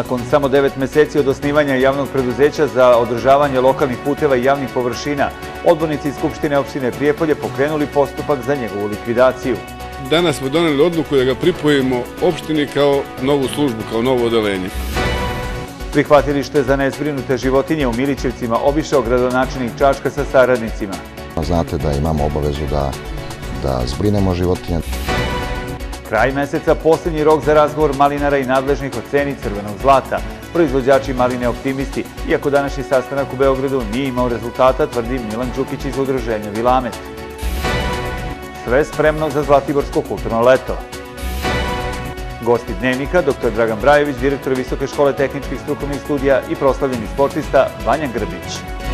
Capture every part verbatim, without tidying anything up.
Nakon samo devet meseci od osnivanja javnog preduzeća za održavanje lokalnih puteva i javnih površina, odbornici Skupštine opštine Prijepolje pokrenuli postupak za njegovu likvidaciju. Danas smo doneli odluku da ga pripojimo opštini kao novu službu, kao novo odeljenje. Prihvatilište za nezbrinute životinje u Milićevcima obišao gradonačelnik Čačka sa saradnicima. Znate da imamo obavezu da, da zbrinemo životinje. Kraj meseca posljednji rok za razgovor malinara i nadležnih o ceni crvenog zlata. Proizvođači maline optimisti, iako današnji sastanak u Beogradu nije imao rezultata, tvrdi Milan Đukić iz udruženja Vilamet. Sve spremno za Zlatiborsko kulturno leto. Gosti Dnevnika, doktor Dragan Brajević, direktor Visoke škole tehničkih strukovnih studija i proslavljeni sportista Vanja Grbić.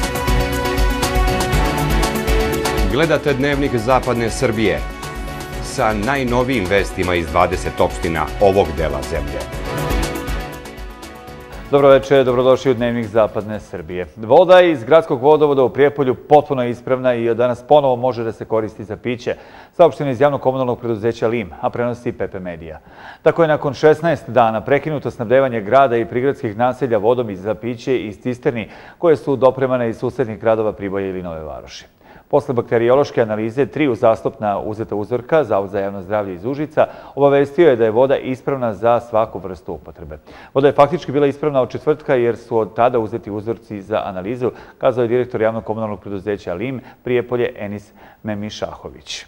Gledate Dnevnik Zapadne Srbije sa najnovijim vestima iz dvadeset opština ovog dela zemlje. Dobro večer, dobrodošli u Dnevnik Zapadne Srbije. Voda iz gradskog vodovoda u Prijepolju potpuno je ispravna i od danas ponovo može da se koristi za piće. Saopšteno iz javnog komunalnog preduzeća Lim, a prenosi P P Medija. Tako je nakon šesnaest dana prekinuto snabdevanje grada i prigradskih naselja vodom za piće iz cisterni koje su dopremane iz susednih gradova Priboja ili Nove Varoši. Posle bakteriološke analize tri uzastopna uzeta uzorka, Zavod za javno zdravlje iz Užica obavestio je da je voda ispravna za svaku vrstu upotrebe. Voda je faktički bila ispravna od četvrtka jer su od tada uzeti uzorci za analizu, kazao je direktor javnog komunalnog preduzeća Lim Prijepolje Enis Memišahović.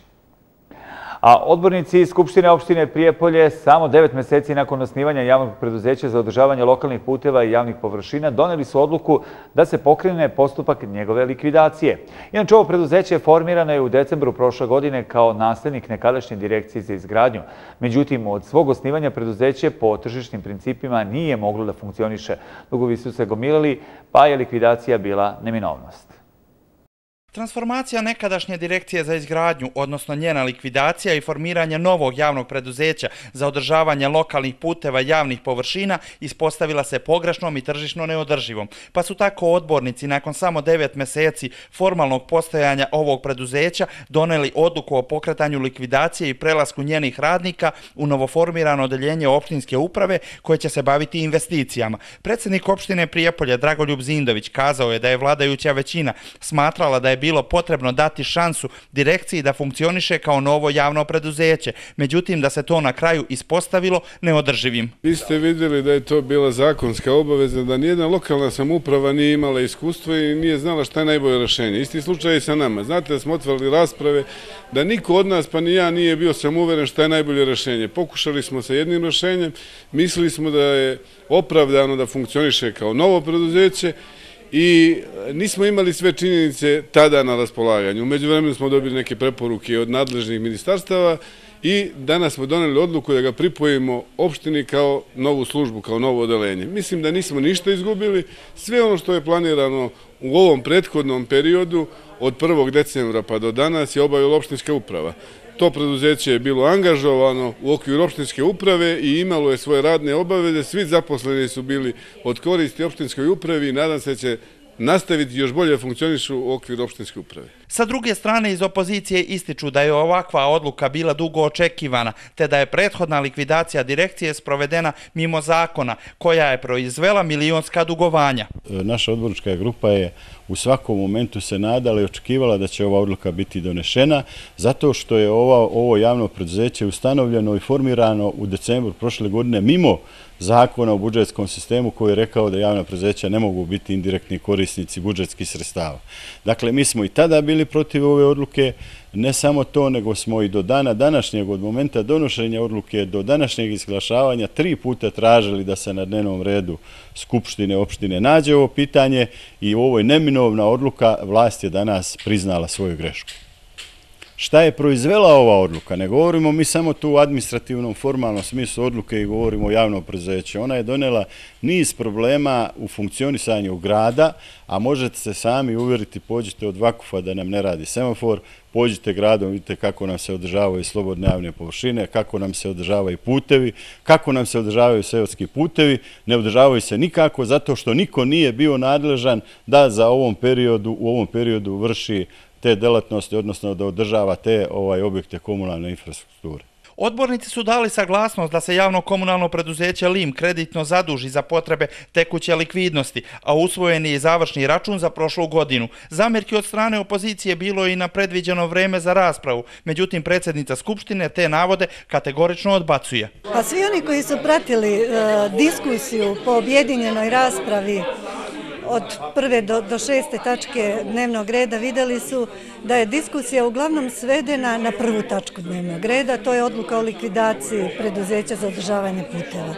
A odbornici iz Skupštine opštine Prijepolje samo devet meseci nakon osnivanja javnog preduzeća za održavanje lokalnih puteva i javnih površina doneli su odluku da se pokrene postupak njegove likvidacije. Inače, ovo preduzeće je formirano je u decembru prošle godine kao naslednik nekadašnje direkcije za izgradnju. Međutim, od svog osnivanja preduzeće po tržišnim principima nije moglo da funkcioniše. Dugovi su se gomilali, pa je likvidacija bila neminovnost. Transformacija nekadašnje direkcije za izgradnju, odnosno njena likvidacija i formiranje novog javnog preduzeća za održavanje lokalnih puteva i javnih površina ispostavila se pogrešnom i tržišno neodrživom, pa su tako odbornici nakon samo devet meseci formalnog postojanja ovog preduzeća doneli odluku o pokretanju likvidacije i prelasku njenih radnika u novoformirano odeljenje opštinske uprave koje će se baviti investicijama. Predsjednik opštine Prijepolje Dragoljub Zindović kazao je da je vladajuća većina smatrala da je bilo potrebno dati šansu direkciji da funkcioniše kao novo javno preduzeće, međutim da se to na kraju ispostavilo neodrživim. Vi ste vidjeli da je to bila zakonska obaveza, da nijedna lokalna samouprava nije imala iskustvo i nije znala šta je najbolje rješenje. Isti slučaj i sa nama. Znate da smo otvorili rasprave, da niko od nas, pa ni ja, nije bio samouveren šta je najbolje rješenje. Pokušali smo sa jednim rješenjem, mislili smo da je opravdano da funkcioniše kao novo preduzeće, i nismo imali sve činjenice tada na raspolaganju. U međuvremenu smo dobili neke preporuke od nadležnih ministarstava i danas smo doneli odluku da ga pripojimo opštini kao novu službu, kao novo odeljenje. Mislim da nismo ništa izgubili. Sve ono što je planirano u ovom prethodnom periodu od prvog decembra pa do danas je obavila opštinska uprava. To preduzeće je bilo angažovano u okviru opštinske uprave i imalo je svoje radne obaveze. Svi zaposleni su bili od koristi opštinskoj upravi i nadam se da će nastaviti još bolje funkcionišu u okviru opštinske uprave. Sa druge strane, iz opozicije ističu da je ovakva odluka bila dugo očekivana, te da je prethodna likvidacija direkcije sprovedena mimo zakona, koja je proizvela milionska dugovanja. Naša odbornička grupa je u svakom momentu se nadala i očekivala da će ova odluka biti donešena, zato što je ovo, ovo javno preduzeće ustanovljeno i formirano u decembru prošle godine mimo zakona o budžetskom sistemu koji je rekao da javna preduzeća ne mogu biti indirektni korisnici budžetskih sredstava. Dakle, mi smo i tada bili protiv ove odluke, ne samo to, nego smo i do dana današnjeg, od momenta donošenja odluke do današnjeg izglašavanja, tri puta tražili da se na dnevnom redu Skupštine opštine nađe ovo pitanje i u ovoj neminovna odluka vlast je danas priznala svoju grešku. Šta je proizvela ova odluka? Ne govorimo mi samo tu u administrativnom, formalnom smislu odluke i govorimo o javnom preduzeću. Ona je donela niz problema u funkcionisanju grada, a možete se sami uvjeriti, pođite od Vakufa da nam ne radi semafor, pođite gradom, vidite kako nam se održavaju slobodne javne površine, kako nam se održavaju putevi, kako nam se održavaju seoski putevi. Ne održavaju se nikako zato što niko nije bio nadležan da za ovom periodu, u ovom periodu vrši te delatnosti, odnosno da održava te ovaj, objekte komunalne infrastrukture. Odbornici su dali saglasnost da se javno komunalno preduzeće Lim kreditno zaduži za potrebe tekuće likvidnosti, a usvojen je i završni račun za prošlu godinu. Zamjerki od strane opozicije bilo je i na predviđeno vreme za raspravu, međutim predsjednica Skupštine te navode kategorično odbacuje. Pa svi oni koji su pratili diskusiju po objedinjenoj raspravi od prve do, do šeste tačke dnevnog reda vidjeli su da je diskusija uglavnom svedena na prvu tačku dnevnog reda, to je odluka o likvidaciji preduzeća za održavanje puteva.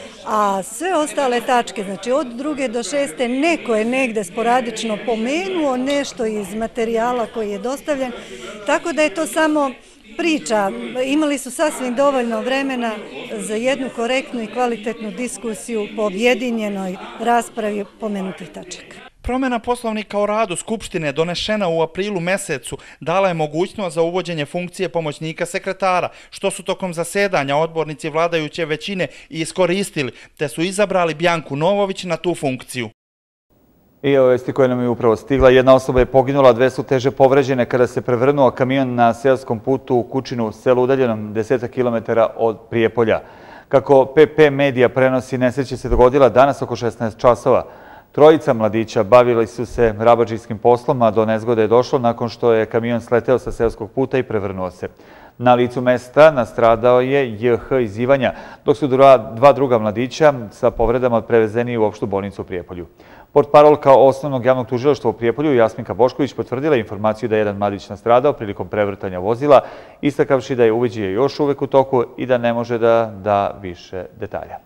A sve ostale tačke, znači od druge do šeste, neko je negde sporadično pomenuo nešto iz materijala koji je dostavljen, tako da je to samo priča. Imali su sasvim dovoljno vremena za jednu korektnu i kvalitetnu diskusiju po objedinjenoj raspravi pomenutih tačaka. Promjena poslovnika o radu Skupštine donešena u aprilu mesecu dala je mogućnost za uvođenje funkcije pomoćnika sekretara, što su tokom zasedanja odbornici vladajuće većine i iskoristili, te su izabrali Bjanku Novović na tu funkciju. I ove vesti koje nam je upravo stigla. Jedna osoba je poginula, dve su teže povređene kada se prevrnuo kamion na seoskom putu u Kučinu, selu udaljenom desetak kilometara od Prijepolja. Kako P P Medija prenosi, nesreća se dogodila danas oko šesnaest časova. Trojica mladića bavili su se rabadžijskim poslom, a do nezgode je došlo nakon što je kamion sleteo sa seoskog puta i prevrnuo se. Na licu mesta nastradao je J H iz Ivanja, dok su dva druga mladića sa povredama prevezeni u opštu bolnicu u Prijepolju. Portparolka Osnovnog javnog tužilaštva u Prijepolju, Jasminka Bošković, potvrdila informaciju da je jedan mladić nastradao prilikom prevrtanja vozila, istakavši da je uviđaj još uvek u toku i da ne može da da više detalja.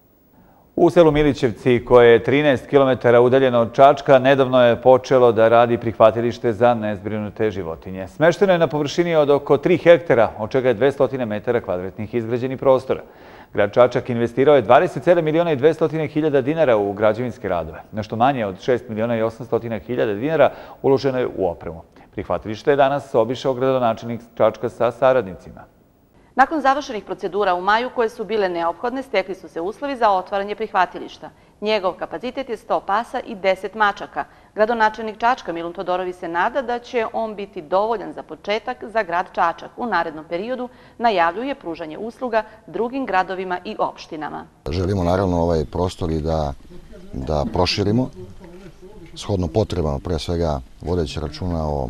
U selu Milićevci, koje je trinaest kilometara udaljeno od Čačka, nedavno je počelo da radi prihvatilište za nezbrinute životinje. Smešteno je na površini od oko tri hektara, od čega je dvesta metara kvadratnih izgrađenih prostora. Grad Čačak investirao je dvadeset sedam miliona i dvesta hiljada dinara u građevinske radove. Nešto manje od šest miliona i osamsto hiljada dinara uloženo je u opremu. Prihvatilište je danas obišao gradonačelnik Čačka sa saradnicima. Nakon završenih procedura u maju koje su bile neophodne, stekli su se uslovi za otvaranje prihvatilišta. Njegov kapacitet je sto pasa i deset mačaka. Gradonačelnik Čačka Milun Todorović se nada da će on biti dovoljan za početak za grad Čačak. U narednom periodu najavljuje pružanje usluga drugim gradovima i opštinama. Želimo naravno ovaj prostor i da, da proširimo, shodno potrebama, pre svega vodeći računa o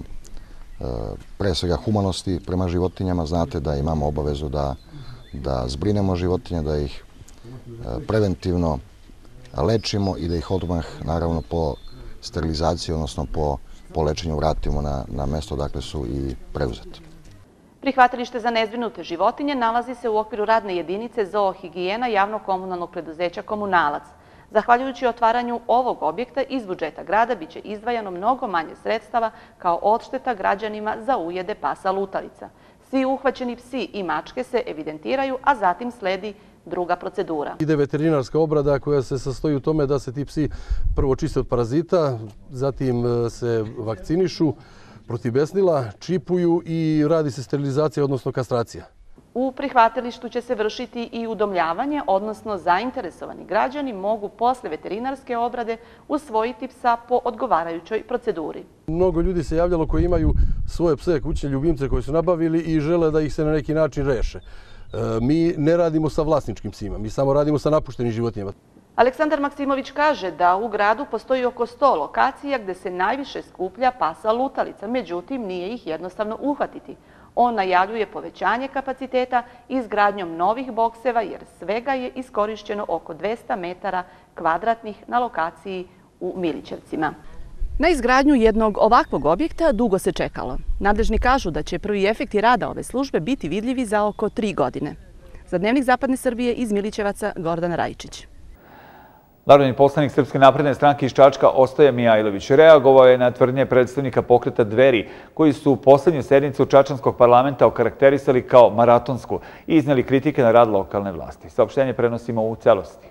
pre svega humanosti prema životinjama. Znate da imamo obavezu da, da zbrinemo životinje, da ih preventivno lečimo i da ih odmah, naravno, po sterilizaciji, odnosno po, po lečenju vratimo na, na mesto dakle su i preuzete. Prihvatilište za nezbrinute životinje nalazi se u okviru radne jedinice zoohigijena javnog komunalnog preduzeća Komunalac. Zahvaljujući otvaranju ovog objekta iz budžeta grada biće izdvajano mnogo manje sredstava kao odšteta građanima za ujede pasa lutalica. Svi uhvaćeni psi i mačke se evidentiraju, a zatim sledi druga procedura. Ide veterinarska obrada koja se sastoji u tome da se ti psi prvo čiste od parazita, zatim se vakcinišu protiv besnila, čipuju i radi se sterilizacija, odnosno kastracija. U prihvatilištu će se vršiti i udomljavanje, odnosno zainteresovani građani mogu posle veterinarske obrade usvojiti psa po odgovarajućoj proceduri. Mnogo ljudi se javljalo koji imaju svoje pse, kućne ljubimce koje su nabavili i žele da ih se na neki način reše. Mi ne radimo sa vlasničkim psima, mi samo radimo sa napuštenim životinjama. Aleksandar Maksimović kaže da u gradu postoji oko sto lokacija gde se najviše skuplja pasa lutalica, međutim nije ih jednostavno uhvatiti. On najavljuje povećanje kapaciteta izgradnjom novih bokseva jer svega je iskorišćeno oko dvesta metara kvadratnih na lokaciji u Milićevcima. Na izgradnju jednog ovakvog objekta dugo se čekalo. Nadležni kažu da će prvi efekti rada ove službe biti vidljivi za oko tri godine. Za Dnevnik Zapadne Srbije iz Milićevaca Gordana Rajičić. Narodni poslanik Srpske napredne stranke iz Čačka Ostoja Mijajlović reagovao je na tvrdnje predstavnika pokreta Dveri, koji su poslednju sednicu Čačanskog parlamenta okarakterisali kao maratonsku i izneli kritike na rad lokalne vlasti. Saopštenje prenosimo u celosti.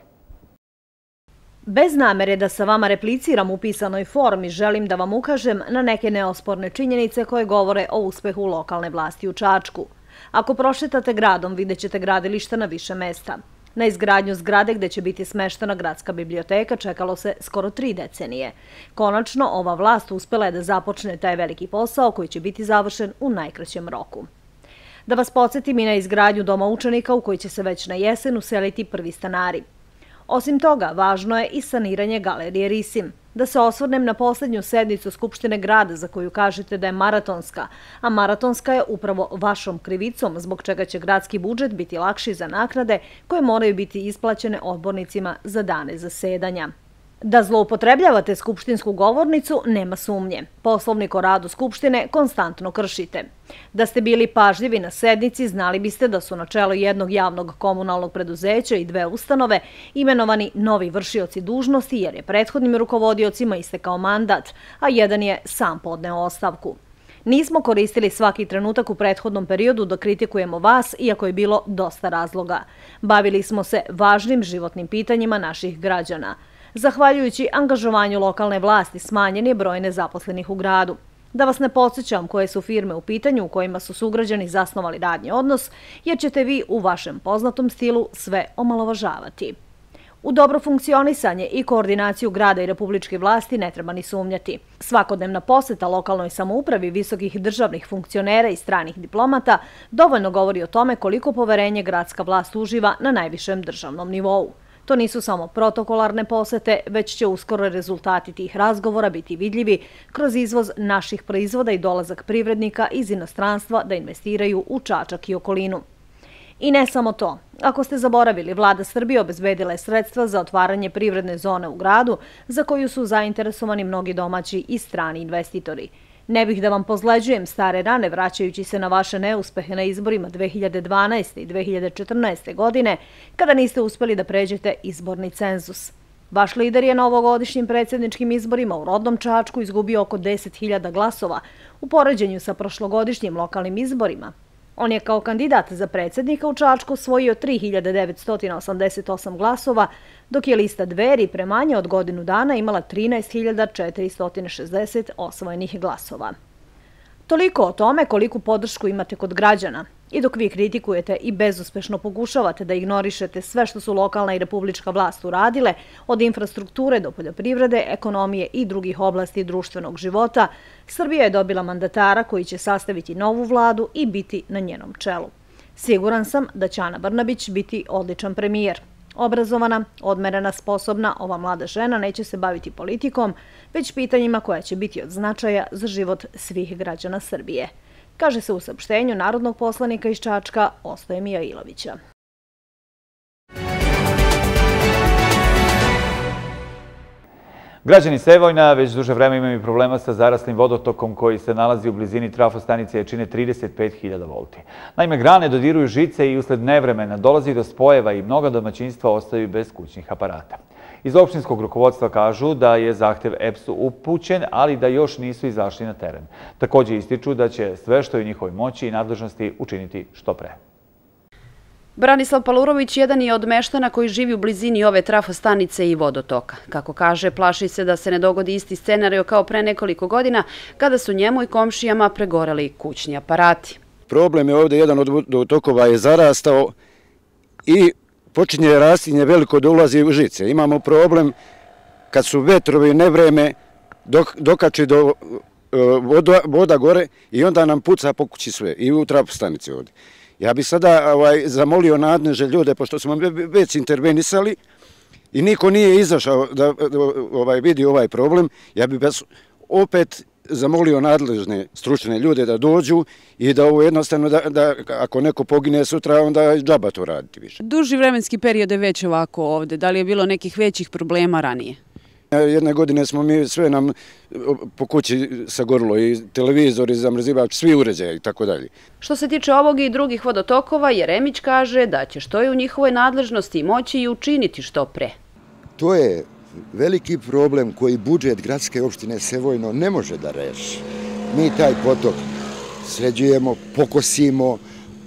Bez namere da sa vama repliciram u pisanoj formi, želim da vam ukažem na neke neosporne činjenice koje govore o uspehu lokalne vlasti u Čačku. Ako prošetate gradom, vidjet ćete gradilišta na više mesta. Na izgradnju zgrade gde će biti smeštena gradska biblioteka čekalo se skoro tri decenije. Konačno, ova vlast uspela je da započne taj veliki posao koji će biti završen u najkraćem roku. Da vas podsjetim i na izgradnju doma učenika u koji će se već na jesen useliti prvi stanari. Osim toga, važno je i saniranje galerije Risim. Da se osvrnem na posljednju sednicu Skupštine grada za koju kažete da je maratonska, a maratonska je upravo vašom krivicom zbog čega će gradski budžet biti lakši za naknade koje moraju biti isplaćene odbornicima za dane zasedanja. Da zloupotrebljavate skupštinsku govornicu, nema sumnje. Poslovnik o radu Skupštine konstantno kršite. Da ste bili pažljivi na sednici, znali biste da su na čelo jednog javnog komunalnog preduzeća i dve ustanove imenovani novi vršioci dužnosti jer je prethodnim rukovodiocima istekao mandat, a jedan je sam podneo ostavku. Nismo koristili svaki trenutak u prethodnom periodu da kritikujemo vas, iako je bilo dosta razloga. Bavili smo se važnim životnim pitanjima naših građana. Zahvaljujući angažovanju lokalne vlasti smanjen je broj nezaposlenih u gradu. Da vas ne podsjećam koje su firme u pitanju u kojima su sugrađani zasnovali radni odnos, jer ćete vi u vašem poznatom stilu sve omalovažavati. U dobro funkcionisanje i koordinaciju grada i republičke vlasti ne treba ni sumnjati. Svakodnevna poseta lokalnoj samoupravi visokih državnih funkcionera i stranih diplomata dovoljno govori o tome koliko poverenje gradska vlast uživa na najvišem državnom nivou. To nisu samo protokolarne posete, već će uskoro rezultati tih razgovora biti vidljivi kroz izvoz naših proizvoda i dolazak privrednika iz inostranstva da investiraju u Čačak i okolinu. I ne samo to. Ako ste zaboravili, vlada Srbije obezbedila je sredstva za otvaranje privredne zone u gradu za koju su zainteresovani mnogi domaći i strani investitori. Ne bih da vam pozleđujem stare rane vraćajući se na vaše neuspehe na izborima dve hiljade dvanaeste. i dve hiljade četrnaeste. godine, kada niste uspeli da pređete izborni cenzus. Vaš lider je na ovogodišnjim predsjedničkim izborima u rodnom Čačku izgubio oko deset hiljada glasova u poređenju sa prošlogodišnjim lokalnim izborima. On je kao kandidat za predsjednika u Čačku osvojio tri hiljade devetsto osamdeset osam glasova, dok je lista Dveri pre manje od godinu dana imala trinaest hiljada četiristo šezdeset osvojenih glasova. Toliko o tome koliku podršku imate kod građana. I dok vi kritikujete i bezuspešno pokušavate da ignorišete sve što su lokalna i republička vlast uradile, od infrastrukture do poljoprivrede, ekonomije i drugih oblasti društvenog života, Srbija je dobila mandatara koji će sastaviti novu vladu i biti na njenom čelu. Siguran sam da će Ana Brnabić biti odličan premijer. Obrazovana, odmerena, sposobna, ova mlada žena neće se baviti politikom, već pitanjima koja će biti od značaja za život svih građana Srbije. Kaže se u saopštenju narodnog poslanika iz Čačka Ostoje Mijailovića. Građani Sevojna već duže vreme imaju problema sa zaraslim vodotokom koji se nalazi u blizini trafostanice jačine trideset pet hiljada volti. Naime, grane dodiruju žice i usled nevremena dolazi do spojeva i mnoga domaćinstva ostaju bez kućnih aparata. Iz opštinskog rukovodstva kažu da je zahtev E P S-u upućen, ali da još nisu izašli na teren. Također ističu da će sve što je u njihovoj moći i nadležnosti učiniti što pre. Branislav Palurović jedan je od meštana koji živi u blizini ove trafostanice i vodotoka. Kako kaže, plaši se da se ne dogodi isti scenario kao pre nekoliko godina kada su njemu i komšijama pregoreli kućni aparati. Problem je ovdje, jedan od vodotokova je zarastao i počinje rastinje veliko da ulazi u žice. Imamo problem kad su vetrovi nevreme dokači do voda gore i onda nam puca po kući sve i u trafostanici ovdje. Ja bih sada zamolio nadležne ljude, pošto smo već intervenisali i niko nije izašao da vidi ovaj problem, ja bih opet zamolio nadležne stručne ljude da dođu i da ovo jednostavno, da ako neko pogine sutra, onda džaba to raditi više. Duži vremenski period je već ovako ovde. Da li je bilo nekih većih problema ranije? Jedne godine smo mi sve nam po kući sagorilo i televizor i zamrzivač, svi uređaji i tako dalje. Što se tiče ovog i drugih vodotokova, Jeremić kaže da će što je u njihovoj nadležnosti moći i učiniti što pre. To je veliki problem koji budžet gradske opštine Sevojno ne može da reši. Mi taj potok sređujemo, pokosimo,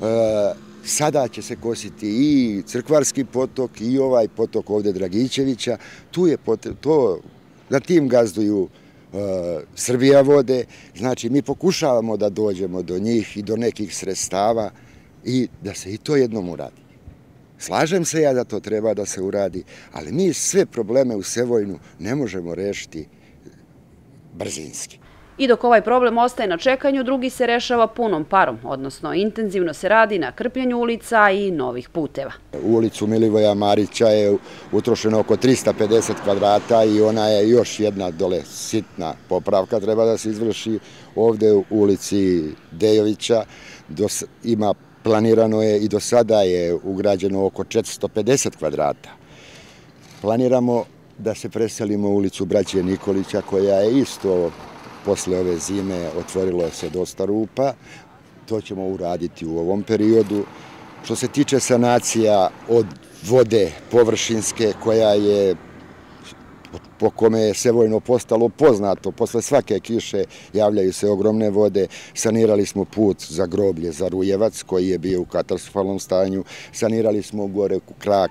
sada će se kositi i Crkvarski potok i ovaj potok ovdje Dragićevića. Tu je to, na tim gazduju Srbija vode. Znači, mi pokušavamo da dođemo do njih i do nekih sredstava i da se i to jednom uradi. Slažem se ja da to treba da se uradi, ali mi sve probleme u Sevojnu ne možemo rešiti brzinski. I dok ovaj problem ostaje na čekanju, drugi se rešava punom parom, odnosno intenzivno se radi na krpljenju ulica i novih puteva. U ulicu Milivoja Marića je utrošeno oko trista pedeset kvadrata i ona je još jedna dole sitna popravka treba da se izvrši. Ovde u ulici Dejovića ima planirano je i do sada je ugrađeno oko četiristo pedeset kvadrata. Planiramo da se preselimo u ulicu Braće Nikolića koja je isto posle ove zime otvorilo se dosta rupa. To ćemo uraditi u ovom periodu. Što se tiče sanacija od vode površinske koja je po kome je Sevojno postalo poznato, posle svake kiše javljaju se ogromne vode. Sanirali smo put za groblje za Rujevac koji je bio u katastrofalnom stanju. Sanirali smo gore krak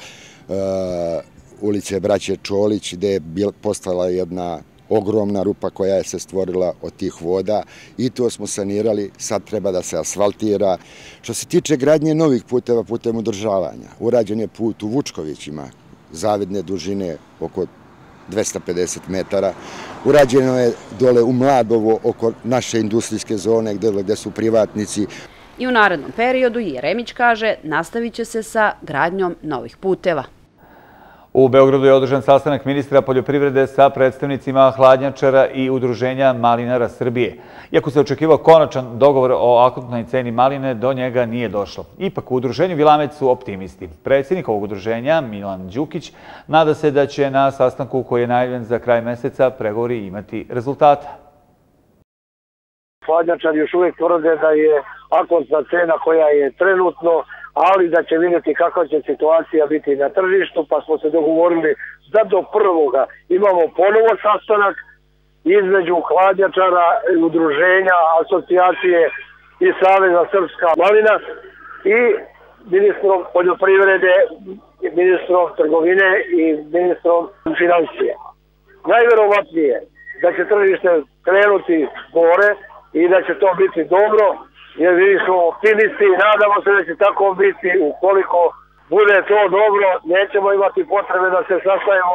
ulice Braće Čolić gde je postala jedna ogromna rupa koja je se stvorila od tih voda i to smo sanirali, sad treba da se asfaltira. Što se tiče gradnje novih puteva putem održavanja, urađen je put u Vučkovićima, zavidne dužine oko dvesta pedeset metara. Urađeno je dole u Mladovo oko naše industrijske zone gde su privatnici. I u narednom periodu, Jeremić kaže, nastavit će se sa gradnjom novih puteva. U Beogradu je održan sastanak ministra poljoprivrede sa predstavnicima hladnjačara i udruženja malinara Srbije. Iako se očekivao konačan dogovor o akutnoj ceni maline, do njega nije došlo. Ipak u udruženju Vilamec su optimisti. Predsjednik ovog udruženja, Milan Đukić, nada se da će na sastanku koji je najavljen za kraj meseca pregovori imati rezultata. Hladnjačari još uvijek tvrde da je akutna cena koja je trenutno, ali da će vidjeti kakva će situacija biti na tržištu, pa smo se dogovorili da do prvoga imamo ponovo sastanak između hladnjačara, udruženja, asocijacije i Saveza Srpska malina i ministrom poljoprivrede, ministrom trgovine i ministrom financija. Najverovatnije da će tržište krenuti gore i da će to biti dobro, jer mi smo optimisti i nadamo se da će tako biti. Ukoliko bude to dobro, nećemo imati potrebe da se sastajemo.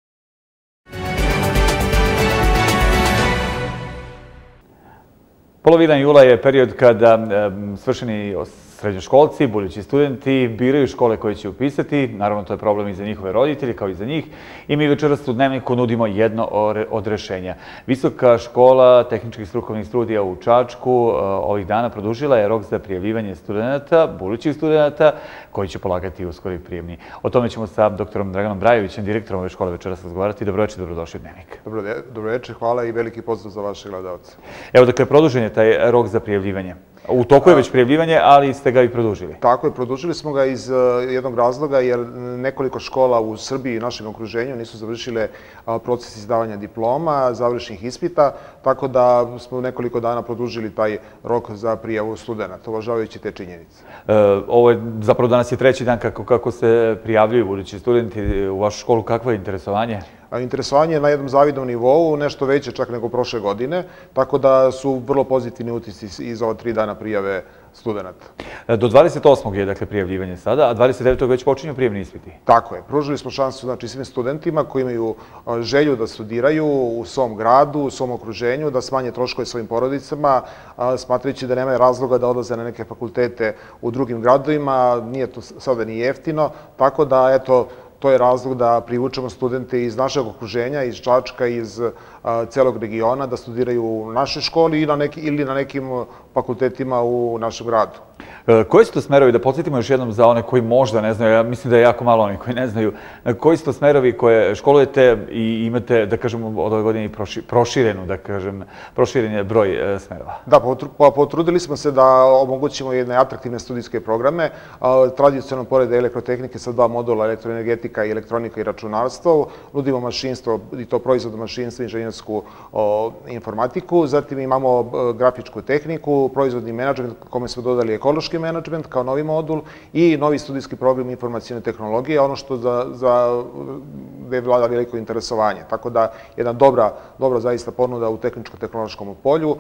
Polovina jula je period kada svršeni srednjoškolci, budući studenti, biraju škole koje će upisati. Naravno, to je problem i za njihove roditelje, kao i za njih. I mi večeras u Dnevniku nudimo jedno od rešenja. Visoka škola tehničkih strukovnih studija u Čačku ovih dana produžila je rok za prijavljivanje studenta, budućih studenta, koji će polagati uskori prijemni. O tome ćemo sa doktorom Draganom Brajevićem, direktorom ove škole, večeras razgovarati. Dobro dobrodošli u Dnevnik. Dobro večer, hvala i veliki pozdrav za vaše gledalce. Evo, dakle, produžen je taj rok za prijavljivanje. U toku je već prijavljivanje, ali ste ga i produžili. Tako je, produžili smo ga iz jednog razloga, jer nekoliko škola u Srbiji i našem okruženju nisu završile proces izdavanja diploma, završnih ispita, tako da smo nekoliko dana produžili taj rok za prijavu studenta, uvažavajući te činjenice. Ovo je, zapravo danas je treći dan kako se prijavljuju budući studenti u vašu školu. Kakvo je interesovanje? Interesovanje je na jednom zavidnom nivou, nešto veće čak nego prošle godine, tako da su vrlo pozitivni utisci iz ova tri dana prijave studenta. Do dvadeset osmog je dakle prijavljivanje sada, a dvadeset devetog već počinju prijemni ispiti. Tako je. Pružili smo šansu znači svim studentima koji imaju želju da studiraju u svom gradu, u svom okruženju, da smanje troškove svojim porodicama, smatrajući da nemaju razloga da odlaze na neke fakultete u drugim gradovima, nije to sada ni jeftino, tako da eto, to je razlog da privučemo studente iz našeg okruženja, iz Čačka, iz celog regiona, da studiraju u našoj školi ili na nekim fakultetima u našem gradu. Koji su to smerovi, da podsjetimo još jednom za one koji možda ne znaju, ja mislim da je jako malo onih koji ne znaju, koji su to smerovi koje školujete i imate, da kažem, od ove godine i proširenu, da kažem, proširen je broj smerova? Da, potrudili smo se da omogućimo jedne atraktivne studijske programe, tradicionalno pored elektrotehnike sa dva modula, elektroenergetika i elektronika i računarstvo, nudimo mašinstvo i to proizvodno mašinstvo, inženjersku informatiku, zatim imamo grafičku tehniku, proizvodni menadžment kome smo dodali ekološki menadžment kao novi modul i novi studijski program informacijne tehnologije, ono što za gde vlada veliko interesovanje. Tako da jedna dobra, dobra zaista ponuda u tehničko-tehnološkom polju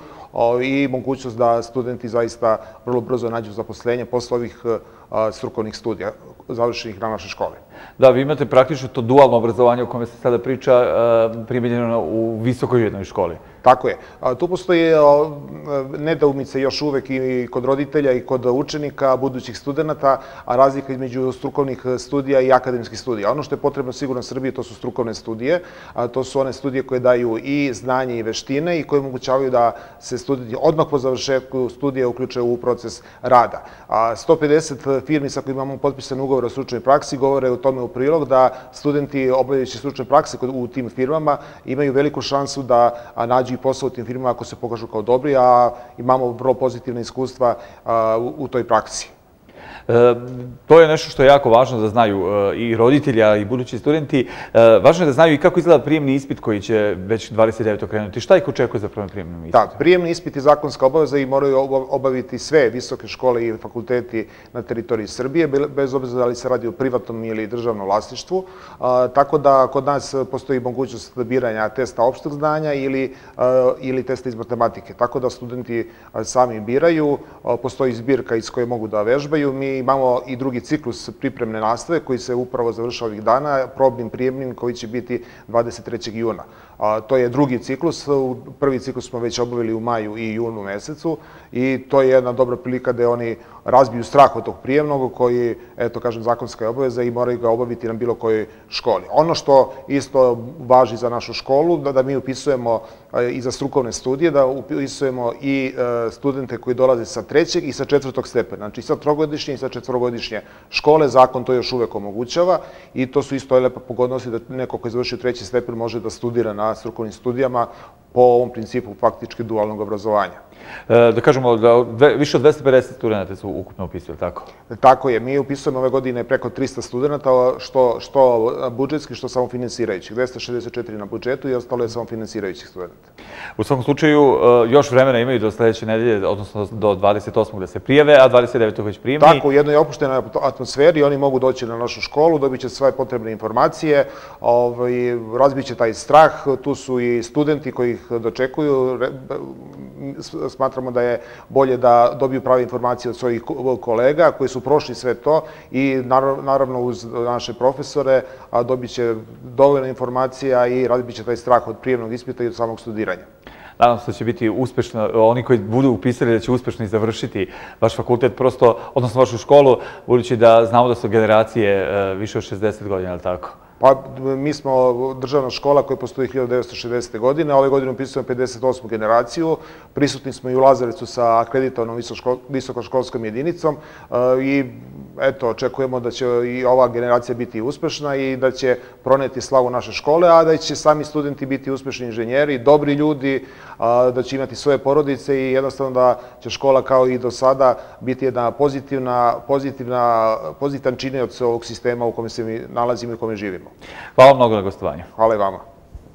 i mogućnost da studenti zaista vrlo brzo nađu zaposlenje posle ovih strukovnih studija završenih na našoj školi. Da, vi imate praktično to dualno obrazovanje o kome se sada priča primenjeno u visokoj jednoj školi. Tako je. Tu postoje nedoumice još uvek i kod roditelja i kod učenika, budućih studenta, a razlika između strukovnih studija i akademskih studija. Ono što je potrebno sigurno Srbiji, to su strukovne studije. To su one studije koje daju i znanje i veštine i koje omogućavaju da se studenti odmah po završetku studija uključe u proces rada. sto pedeset firmi sa kojima imamo potpisan ugovor o stručnoj praksi govore o tome u prilog da studenti obavljajući stručne prakse u tim firmama imaju veliku šansu da nađu i posao u tim firmama ako se pokažu kao dobri, a imamo vrlo pozitivne iskustva u toj praksi. To je nešto što je jako važno da znaju i roditelji, a i budući studenti. Važno je da znaju i kako izgleda prijemni ispit koji će već dvadeset devetog krenuti. Šta ih očekuje za prvom prijemnom ispitu? Da, prijemni ispit je zakonska obaveza i moraju obaviti sve visoke škole i fakulteti na teritoriji Srbije, bez obzira da li se radi o privatnom ili državnom vlasništvu. Tako da kod nas postoji mogućnost biranja testa opšteg znanja ili testa iz matematike. Tako da studenti sami biraju, postoji zbirka iz koje mogu da vežbaju. Mi imamo i drugi ciklus pripremne nastave koji se upravo završava ovih dana, probnim prijemnim koji će biti dvadeset trećeg juna. To je drugi ciklus, prvi ciklus smo već obavili u maju i junu mesecu i to je jedna dobra prilika da oni razbiju strah od tog prijemnog koji, eto kažem, zakonska je obaveza i moraju ga obaviti na bilo kojoj školi. Ono što isto važi za našu školu, da mi upisujemo i za strukovne studije, da upisujemo i studente koji dolaze sa trećeg i sa četvrtog stepena, znači sa trogodišnje i sa četvorogodišnje škole, zakon to još uvek omogućava i to su isto lepa pogodnosti da neko koji je završio treći stepen može da studira na strukovnim studijama po ovom principu faktički dualnog obrazovanja. Da kažemo da više od dvesta pedeset studenta su ukupno upisali, tako? Tako je. Mi upisujemo ove godine preko trista studenta, što budžetski, što samofinansirajućih. dvesta šezdeset četiri na budžetu i ostalo je samofinansirajućih studenta. U svakom slučaju, još vremena imaju do sledeće nedelje, odnosno do dvadeset osmog da se prijave, a dvadeset devetog već prijemni. Tako, u jednoj opuštenoj atmosferi oni mogu doći na našu školu, dobit će sve potrebne informacije, razbit će taj strah, tu su i studenti koji ih dočekuju. Smatramo da je bolje da dobiju prave informacije od svojih kolega koji su prošli sve to i naravno uz naše profesore dobit će dovoljno informacija i razbit će taj strah od prijemnog ispita i od samog studiranja. Nadam se da će biti uspešno, oni koji budu upisali da će uspešno i završiti vaš fakultet, prosto, odnosno vašu školu, budući da znamo da su generacije više od šezdeset godina, ali tako? Pa mi smo državna škola koja postoji hiljadu devetsto šezdesete. godine, a ove godine upisujemo pedeset osmu generaciju. Prisutni smo i u Lazarevcu sa akreditovanom visokoškolskom jedinicom i eto, očekujemo da će i ova generacija biti uspešna i da će proneti slavu naše škole, a da će sami studenti biti uspešni inženjeri, dobri ljudi, da će imati svoje porodice i jednostavno da će škola kao i do sada biti jedna pozitivna, pozitivan činioc ovog sistema u kome se mi nalazimo i u kome živimo. Hvala mnogo na gostovanju. Hvala i vama.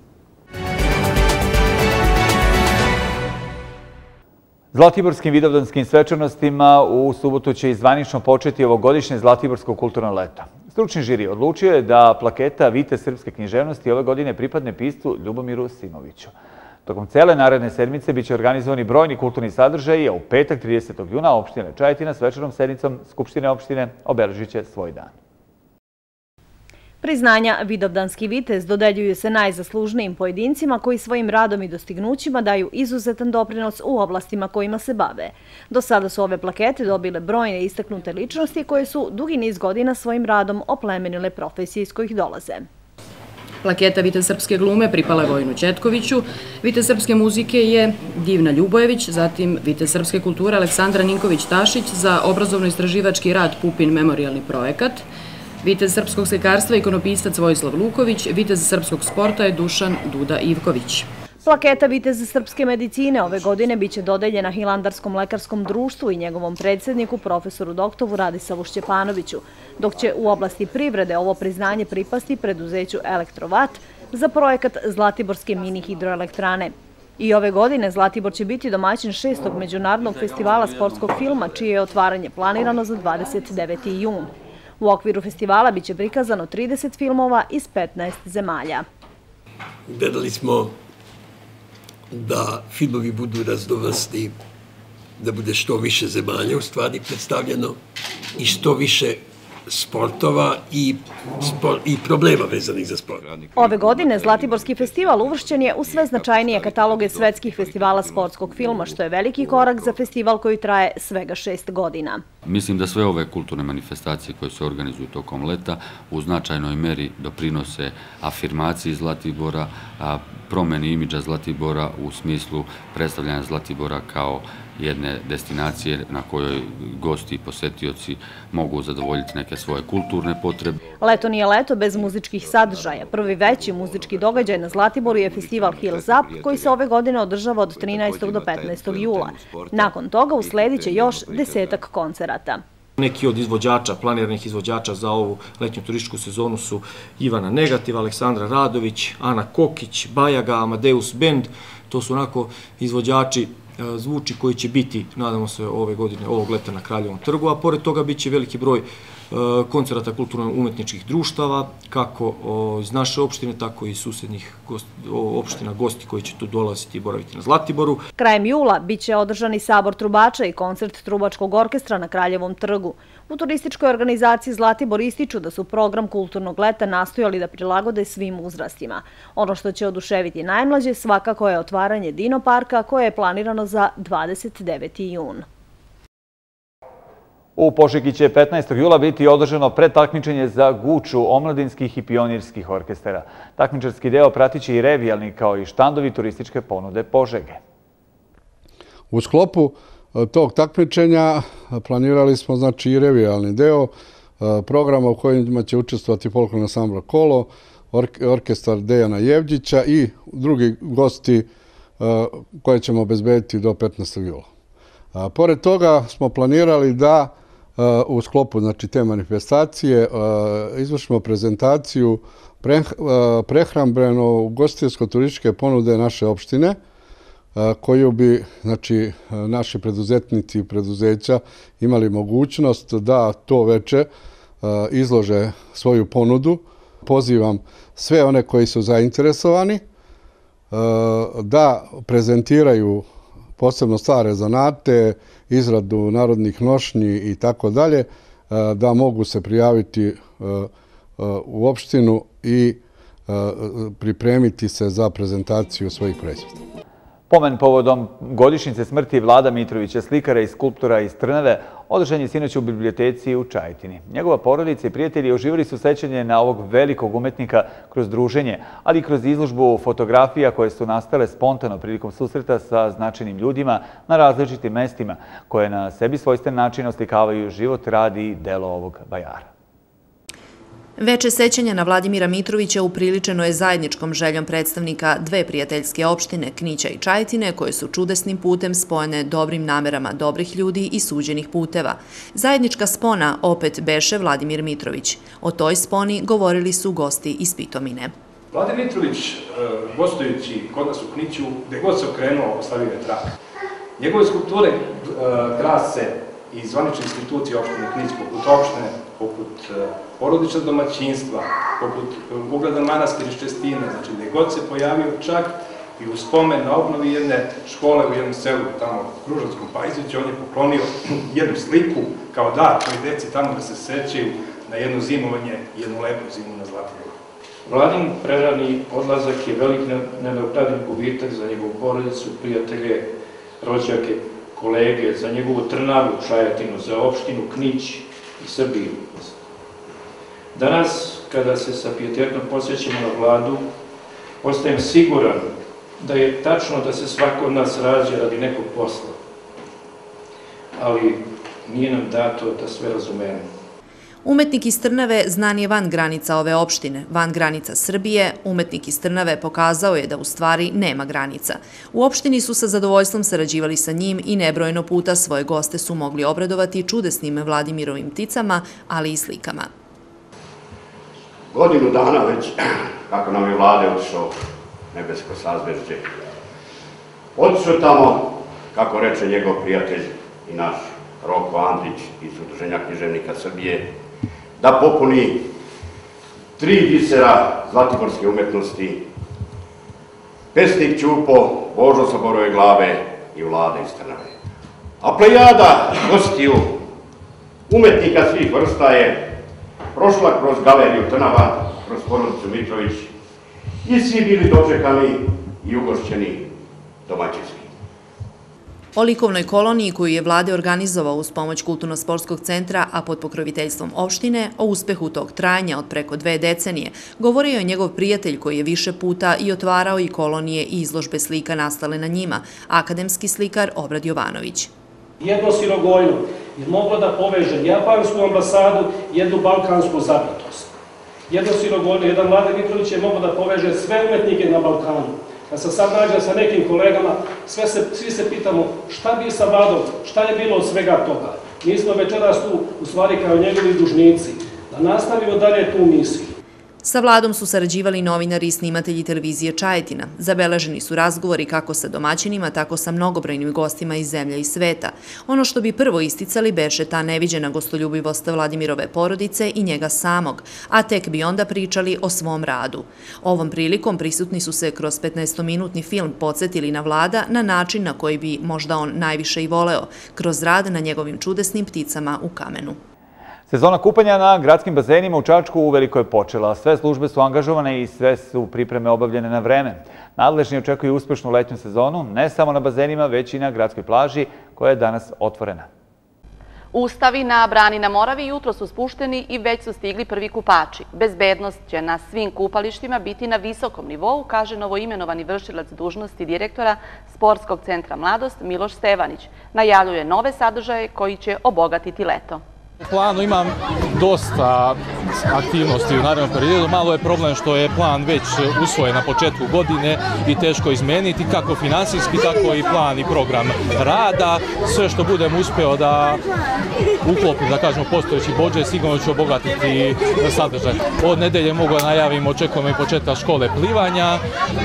Zlatiborskim vidovdanskim svečanostima u subotu će i zvanično početi ovogodišnje Zlatiborsko kulturno leto. Stručni žiri odlučio je da plaketa Vitez srpske književnosti ove godine pripadne piscu Ljubomiru Simoviću. Tokom cele naredne sedmice biće organizovani brojni kulturni sadržaji, a u petak tridesetog juna opština Čajetina svečanom sednicom Skupštine opštine obeležit će svoj dan. Priznanja Vidovdanski vitez dodeljuju se najzaslužnijim pojedincima koji svojim radom i dostignućima daju izuzetan doprinos u oblastima kojima se bave. Do sada su ove plakete dobile brojne istaknute ličnosti koje su dugi niz godina svojim radom oplemenile profesije iz kojih dolaze. Plaketa Vitez srpske glume pripala je Vojinu Ćetkoviću, Vitez srpske muzike je Divna Ljubojević, zatim Vitez srpske kulture Aleksandra Ninković-Tašić za obrazovno-istraživački rad Pupin memorialni projekat, Vitez srpskog slikarstva ikonopisac Vojislav Luković, Vitez srpskog sporta je Dušan Duda Ivković. Plaketa Vitez srpske medicine ove godine biće dodeljena Hilandarskom lekarskom društvu i njegovom predsjedniku, profesoru doktoru Radisavu Šćepanoviću, dok će u oblasti privrede ovo priznanje pripasti preduzeću Elektrovat za projekat Zlatiborske mini hidroelektrane. I ove godine Zlatibor će biti domaćin šestog međunarodnog festivala sportskog filma, čije je otvaranje planirano za dvadeset deveti jun. U okviru festivala biće prikazano trideset filmova iz petnaest zemalja. Gledali smo da filmovi budu raznovrsni, da bude što više zemalja u stvari predstavljeno i što više sportova i, spor, i problema vezanih za sport. Ove godine Zlatiborski festival uvršćen je u sve značajnije kataloge svetskih festivala sportskog filma, što je veliki korak za festival koji traje svega šest godina. Mislim da sve ove kulturne manifestacije koje se organizuju tokom leta u značajnoj meri doprinose afirmaciji Zlatibora, promeni imidža Zlatibora u smislu predstavljanja Zlatibora kao jedne destinacije na kojoj gosti i posetioci mogu zadovoljiti neke svoje kulturne potrebe. Leto nije leto bez muzičkih sadržaja. Prvi veći muzički događaj na Zlatiboru je festival Hills Up, koji se ove godine održava od trinaestog do petnaestog jula. Nakon toga usledit će još desetak koncerata. Neki od izvođača, planiranih izvođača za ovu letnju turističku sezonu su Ivana Negativ, Aleksandra Radović, Ana Kokić, Bajaga, Amadeus Band. To su onako izvođači zvuči koji će biti, nadamo se, ove godine, ovog leta na Kraljevom trgu, a pored toga bit će veliki broj koncerata kulturno-umetničkih društava, kako iz naše opštine, tako i susednih opština, gosti koji će tu dolaziti i boraviti na Zlatiboru. Krajem jula bit će održani sabor trubača i koncert trubačkog orkestra na Kraljevom trgu. U turističkoj organizaciji Zlatibor ističu da su program kulturnog leta nastojali da prilagode svim uzrastima. Ono što će oduševiti najmlađe svakako je otvaranje Dino parka koje je planirano za dvadeset deveti jun. U Požegi će petnaestog jula biti održano predtakmičenje za Guču omladinskih i pionirskih orkestara. Takmičarski deo pratiće i revijalni kao i štandovi turističke ponude Požege. U sklopu tog takmičenja planirali smo znači i revijalni deo programa u kojima će učestvovati folklorni ansambl Kolo, orkestar Dejana Jevđića i drugi gosti koje ćemo obezbediti do petnaestog jula. Pored toga smo planirali da u sklopu znači, te manifestacije izvršimo prezentaciju prehrambeno-ugostiteljsko-turističke ponude naše opštine, koju bi znači, naši preduzetnici i preduzeća imali mogućnost da to veče izlože svoju ponudu. Pozivam sve one koji su zainteresovani da prezentiraju posebno stare zanate, izradu narodnih nošnji i tako dalje, da mogu se prijaviti u opštinu i pripremiti se za prezentaciju svojih proizvoda. Pomen povodom godišnjice smrti Vlada Mitrovića, slikara i skulptora iz Trnave, održan je sinoć u biblioteci u Čajetini. Njegova porodica i prijatelji oživili su sećanje na ovog velikog umetnika kroz druženje, ali i kroz izložbu fotografija koje su nastale spontano prilikom susreta sa značajnim ljudima na različitim mestima, koje na sebi svojstven način oslikavaju život, rad i delo ovog bajara. Veče sećanja na Vladimira Mitrovića upriličeno je zajedničkom željom predstavnika dve prijateljske opštine, Knića i Čajetine, koje su čudesnim putem spojene dobrim namerama dobrih ljudi i suđenih puteva. Zajednička spona opet beše Vladimir Mitrović. O toj sponi govorili su gosti iz Pitomine. Vladimir Mitrović, gostujući kod nas u Kniću, gde god se okrenuo, ostavio je trag. Njegove skulpture krase i zvanične institucije opštine Knić, poput opštine, poput porodičnog domaćinstva, poput ugleda manastira iz Čestina, znači gde god se pojavio, čak i u spomen na obnovi jedne škole u jednom selu, tamo u Kružanskom Pajziću, on je poklonio jednu sliku kao dar toj deci tamo da se sećaju na jedno zimovanje, jednu lepu zimu na Zlatiboru. Vladin prerani odlazak je velik nenadoknadiv gubitak za njegovu porodicu, prijatelje, rođake, kolege, za njegovu Trnavu, Čajetinu, za opštinu Knić i Srbiju. Danas, kada se sa pijetetnom posjećamo na Vladu, ostajem siguran da je tačno da se svako od nas rađa radi nekog posla, ali nije nam dato da sve razumemo. Umetnik iz Trnave znan je van granica ove opštine, van granica Srbije. Umetnik iz Trnave pokazao je da u stvari nema granica. U opštini su sa zadovoljstvom sarađivali sa njim i nebrojeno puta svoje goste su mogli obradovati čudesnim Vladimirovim pticama, ali i slikama. Godinu dana već, kako nam je Vlade otišao nebesko sazvežđe. Otišao tamo, kako reče njegov prijatelj i naš Roko Andrić iz Udruženja književnika Srbije, da popuni tri bisera zlatiborske umetnosti, pesnik Ćupo, Božo sa Borove glave i Vlada iz Trnave. A plejada gostiju umetnika svih vrsta je prošla kroz galeriju Trnava, kroz porodicu Mitrović i svi bili dočekani i ugošćeni domaćinski. O likovnoj koloniji koju je vlade organizovao uz pomoć Kulturno-sportskog centra, a pod pokroviteljstvom opštine, o uspehu tog trajanja od preko dve decenije, govorio je njegov prijatelj koji je više puta i otvarao i kolonije i izložbe slika nastale na njima, akademski slikar Obrad Jovanović. Jedno Sirogojno je moglo da poveže japansku ambasadu i jednu balkansku zabratost. Jedno Sirogojno, jedan Vlade Mitrović je moglo da poveže sve umetnike na Balkanu. Ja sam sad nađao sa nekim kolegama, svi se pitamo šta bi sa Vladom, šta je bilo od svega toga. Mi smo večeras tu, u stvari kao njegovi dužnici, da nastavimo dalje tu misiju. Sa Vladom su sarađivali novinari i snimatelji televizije Čajetina. Zabeleženi su razgovori kako sa domaćinima, tako sa mnogobrojnim gostima iz zemlje i sveta. Ono što bi prvo isticali beše ta neviđena gostoljubivost Vladimirove porodice i njega samog, a tek bi onda pričali o svom radu. Ovom prilikom prisutni su se kroz petnaestominutni film podsjetili na Vlada na način na koji bi možda on najviše i voleo, kroz rad na njegovim čudesnim pticama u kamenu. Sezona kupanja na gradskim bazenima u Čačku uveliko je počela. Sve službe su angažovane i sve su pripreme obavljene na vreme. Nadležni očekuju uspešnu letnju sezonu, ne samo na bazenima, već i na gradskoj plaži, koja je danas otvorena. Ustavi na brani na Moravi jutro su spušteni i već su stigli prvi kupači. Bezbednost će na svim kupalištima biti na visokom nivou, kaže novoimenovani vršilac dužnosti direktora Sportskog centra Mladost Miloš Stevanić. Najavljuje nove sadržaje koji će obogatiti leto. U planu imam dosta aktivnosti u narednom periodu. Malo je problem što je plan već usvojen na početku godine i teško izmeniti, kako finansijski, tako i plan i program rada. Sve što budem uspeo da uklopim, da kažemo, postojeći budžet, sigurno ću obogatiti sadržaj. Od nedelje mogu najavim, očekujemo i početka škole plivanja.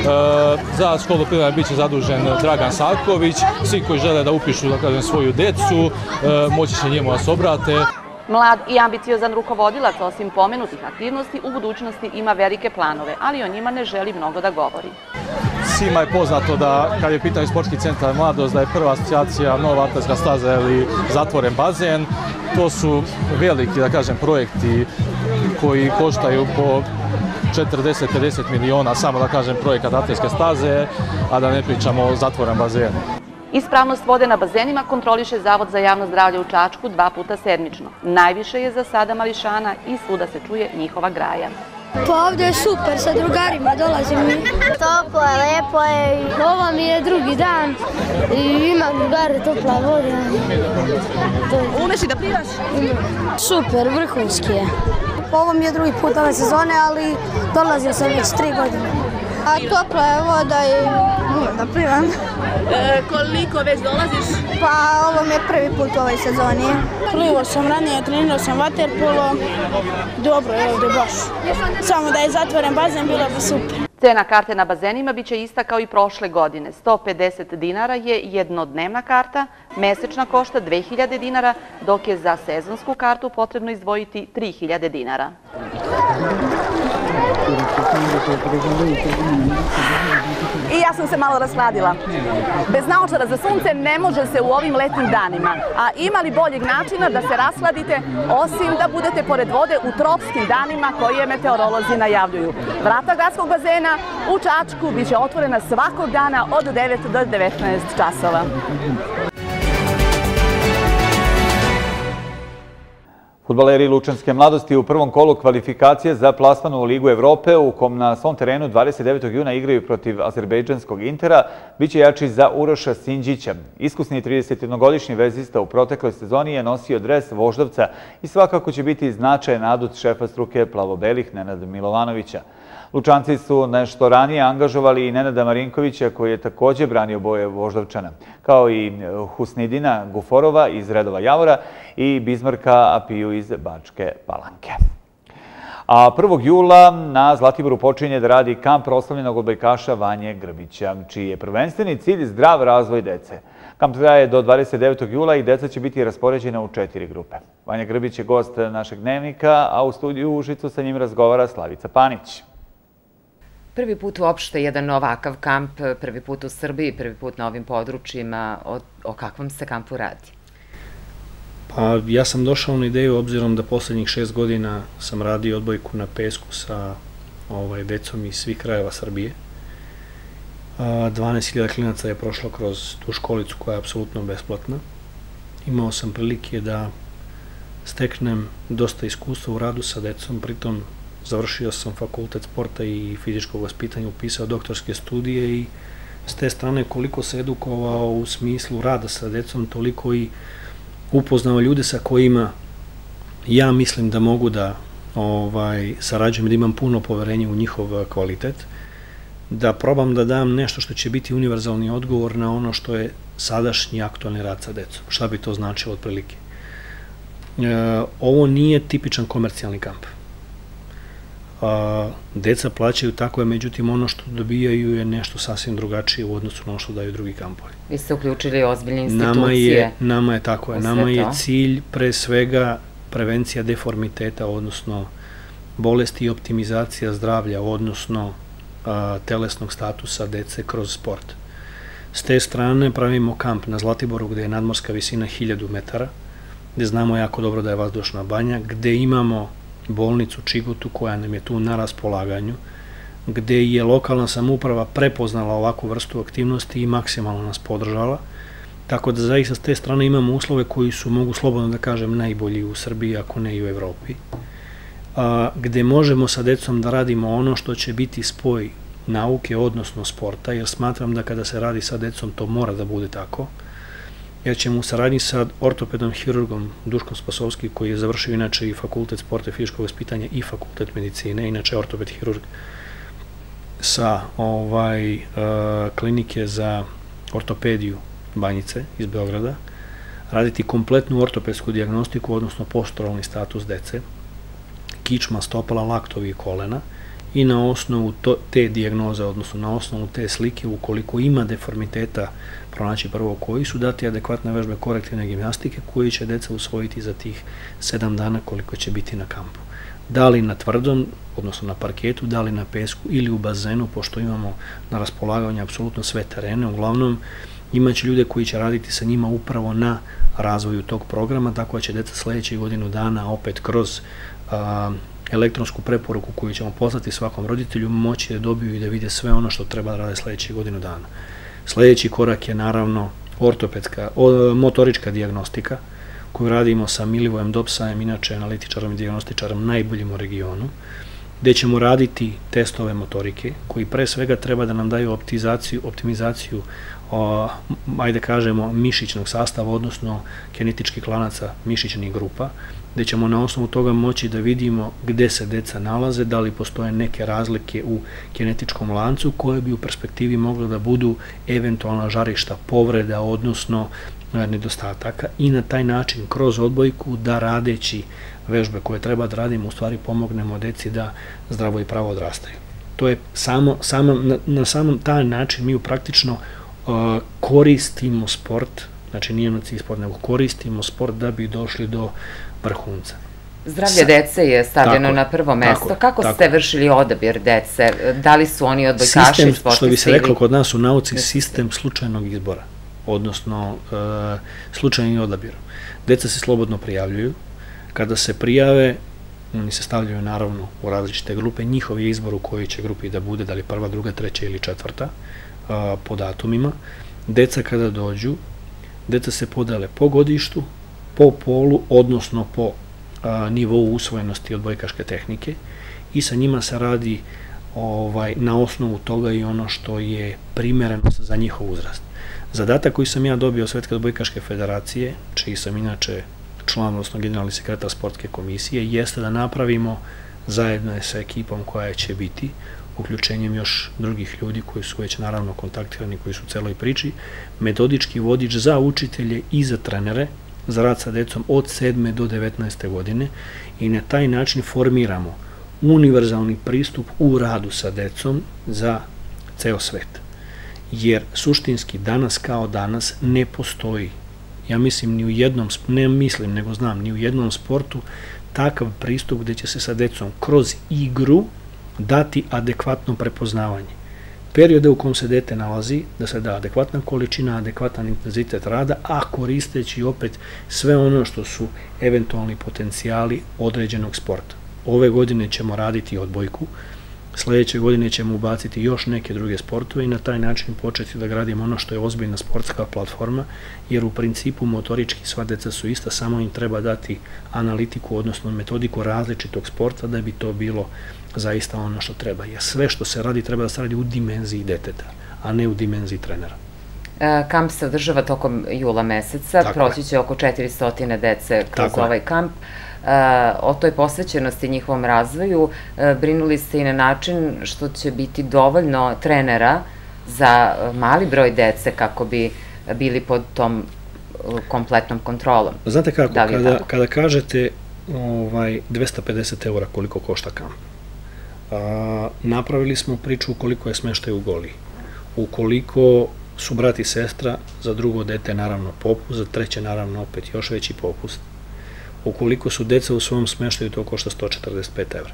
Za školu plivanja biće zadužen Dragan Savković. Svi koji žele da upišu, da kažem, svoju decu, moći će njemu da se obrate. Mlad i ambiciozan rukovodilac, osim pomenutih aktivnosti, u budućnosti ima velike planove, ali o njima ne želi mnogo da govori. Svima je poznato da, kad je pitanje Sportski centar Mladost, da je prva asocijacija nova atletska staza ili zatvoren bazen. To su veliki, da kažem, projekti koji koštaju po četrdeset do pedeset miliona, samo da kažem projekat atletske staze, a da ne pričamo o zatvoren bazenu. Ispravnost vode na bazenima kontroliše Zavod za javno zdravlje u Čačku dva puta sedmično. Najviše je za sada mališana i svuda se čuje njihova graja. Pa ovdje je super, sa drugarima dolazim. Toplo je, lepo je. Ovo mi je drugi dan i imam drugare, topla voda. Umeš i da plivaš? Super, vrhunski je. Ovo mi je drugi put ove sezone, ali dolazio sam već tri godine. A topla je voda i da plivam. Koliko već dolaziš? Pa ovo mi je prvi put u ovoj sezoni. Plivao sam ranije, trenirao sam vaterpolo. Dobro je ovdje baš. Samo da je zatvoren bazen, bilo bi super. Cena karte na bazenima biće ista kao i prošle godine. sto pedeset dinara je jednodnevna karta, mesečna košta dve hiljade dinara, dok je za sezonsku kartu potrebno izdvojiti tri hiljade dinara. I ja sam se malo rasladila. Bez naočara za sunce ne može se u ovim letnim danima. A ima li boljeg načina da se rasladite osim da budete pored vode u tropskim danima koje meteorolozi najavljuju? Vrata gradskog bazena u Čačku biće otvorena svakog dana od devet do devetnaest časova. Fudbaleri Lučanske Mladosti u prvom kolu kvalifikacije za plasman u Ligu Evrope, u kom na svom terenu dvadeset devetog juna igraju protiv azerbejdžanskog Intera, biće jači za Uroša Sinđića. Iskusni tridesetjednogodišnji vezista u protekloj sezoni je nosio dres Voždovca i svakako će biti značajan adut šefa struke plavobelih Nenada Milovanovića. Lučanci su nešto ranije angažovali i Nenada Marinkovića, koji je također branio boje Voždovčana, kao i Husnidina Guforova iz redova Javora i Bizmarka Apiju iz Bačke Palanke. A prvog jula na Zlatiboru počinje da radi kamp proslavljenog odbojkaša Vanje Grbića, čiji je prvenstveni cilj zdrav razvoj dece. Kamp traje do dvadeset devetog jula i deca će biti raspoređena u četiri grupe. Vanja Grbić je gost našeg dnevnika, a u studiju u Užicu sa njim razgovara Slavica Panić. Prvi put uopšte jedan ovakav kamp, prvi put u Srbiji, prvi put na ovim područjima. O kakvom se kampu radi? Pa ja sam došao na ideju, obzirom da poslednjih šest godina sam radio odbojku na pesku sa ovaj, decom iz svih krajeva Srbije. dvanaest hiljada klinaca je prošlo kroz tu školicu koja je apsolutno besplatna. Imao sam prilike da steknem dosta iskustva u radu sa decom, pritom završio sam fakultet sporta i fizičkog vaspitanja, upisao doktorske studije i s te strane koliko se edukovao u smislu rada sa decom, toliko i upoznao ljude sa kojima ja mislim da mogu da ovaj, sarađujem, da imam puno poverenja u njihov kvalitet, da probam da dam nešto što će biti univerzalni odgovor na ono što je sadašnji aktualni rad sa decom. Šta bi to značilo otprilike? E, ovo nije tipičan komercijalni kamp. A, deca plaćaju tako je, međutim ono što dobijaju je nešto sasvim drugačije u odnosu na ono što daju drugi kampovi. Vi ste uključili ozbiljne institucije. Nama je, nama je tako je, nama je cilj pre svega prevencija deformiteta, odnosno bolesti i optimizacija zdravlja, odnosno a, telesnog statusa dece kroz sport. S te strane pravimo kamp na Zlatiboru gde je nadmorska visina hiljadu metara, gde znamo jako dobro da je vazdušna banja, gde imamo bolnicu Čigutu koja nam je tu na raspolaganju, gde je lokalna samouprava prepoznala ovakvu vrstu aktivnosti i maksimalno nas podržala, tako da zaista s te strane imamo uslove koji su, mogu slobodno da kažem, najbolji u Srbiji, ako ne i u Evropi, a, gde možemo sa decom da radimo ono što će biti spoj nauke, odnosno sporta, jer smatram da kada se radi sa decom to mora da bude tako, jer ćemo u saradnji sa ortopedom hirurgom Duškom Spasovski, koji je završio inače i fakultet sporta i fizičkog vaspitanja i fakultet medicine, inače ortoped hirurg sa ovaj, uh, klinike za ortopediju Banjice iz Beograda, raditi kompletnu ortopedsku dijagnostiku, odnosno posturalni status dece, kičma, stopala, laktovi i kolena, i na osnovu to, te dijagnoze, odnosno na osnovu te slike, ukoliko ima deformiteta, pronaći prvo koji su, dati adekvatne vežbe korektivne gimnastike koji će deca usvojiti za tih sedam dana koliko će biti na kampu. Da li na tvrdom, odnosno na parketu, da li na pesku ili u bazenu, pošto imamo na raspolaganju apsolutno sve terene, uglavnom imaće ljude koji će raditi sa njima upravo na razvoju tog programa, tako da će deca sledećih godinu dana opet kroz a, elektronsku preporuku koju ćemo poslati svakom roditelju moći da dobiju i da vide sve ono što treba da rade sledećih godinu dana. Sledeći korak je naravno ortopedska, o, motorička dijagnostika koju radimo sa Milivojem Dopsajem, inače analitičarom i dijagnostičarom najboljim u regionu, gde ćemo raditi testove motorike koji pre svega treba da nam daju optimizaciju, optimizaciju o, ajde kažemo, mišićnog sastava, odnosno kinetičkih lanaca mišićnih grupa, gde ćemo na osnovu toga moći da vidimo gde se deca nalaze, da li postoje neke razlike u kinetičkom lancu koje bi u perspektivi mogle da budu eventualna žarišta povreda, odnosno nedostataka, i na taj način kroz odbojku da radeći vežbe koje treba da radimo, u stvari pomognemo deci da zdravo i pravo odrastaju. To je samo, samo na, na samom taj način mi praktično uh, koristimo sport, znači nije na cilj sport, nego koristimo sport da bi došli do vrhunca. Zdravlje dece je stavljeno na prvo mesto. Kako ste vršili odabir dece? Da li su oni odbojkaši, sportisti? Sistem, što bi se reklo kod nas u nauci, sistem slučajnog izbora, odnosno slučajni odabir. Deca se slobodno prijavljuju. Kada se prijave, oni se stavljaju naravno u različite grupe. Njihov je izbor u kojoj će grupi da bude, da li prva, druga, treća ili četvrta, po datumima. Deca kada dođu, deca se podele po godištu, po polu, odnosno po a, nivou usvojenosti odbojkaške tehnike, i sa njima se radi ovaj, na osnovu toga i ono što je primereno za njihov uzrast. Zadatak koji sam ja dobio od Svetske odbojkaške federacije, čiji sam inače član, odnosno generalni sekretar sportske komisije, jeste da napravimo zajedno sa ekipom koja će biti, uključenjem još drugih ljudi koji su već naravno kontaktirani, koji su u celoj priči, metodički vodič za učitelje i za trenere, za rad sa decom od sedme do devetnaeste godine, i na taj način formiramo univerzalni pristup u radu sa decom za ceo svet. Jer suštinski danas kao danas ne postoji, ja mislim ni u jednom, ne mislim nego znam, ni u jednom sportu takav pristup gde će se sa decom kroz igru dati adekvatno prepoznavanje. periode u kom se dete nalazi, da se da adekvatna količina, adekvatan intenzitet rada, a koristeći opet sve ono što su eventualni potencijali određenog sporta. Ove godine ćemo raditi odbojku, sledeće godine ćemo ubaciti još neke druge sportove i na taj način početi da gradimo ono što je ozbiljna sportska platforma, jer u principu motorički sva deca su ista, samo im treba dati analitiku, odnosno metodiku različitog sporta da bi to bilo zaista ono što treba. Jer sve što se radi treba da se radi u dimenziji deteta, a ne u dimenziji trenera. Kamp se održava tokom jula meseca, proći će oko četiristo dece kroz ovaj kamp. O toj posvećenosti njihovom razvoju brinuli ste i na način što će biti dovoljno trenera za mali broj dece kako bi bili pod tom kompletnom kontrolom. Znate kako, kada kažete dvesta pedeset eura koliko košta kamp, napravili smo priču koliko je smeštaj u Goliji. Ukoliko su brat i sestra, za drugo dete naravno popust, za treće naravno opet još veći popust. Ukoliko su deca u svom smeštaju, to košta sto četrdeset pet evra.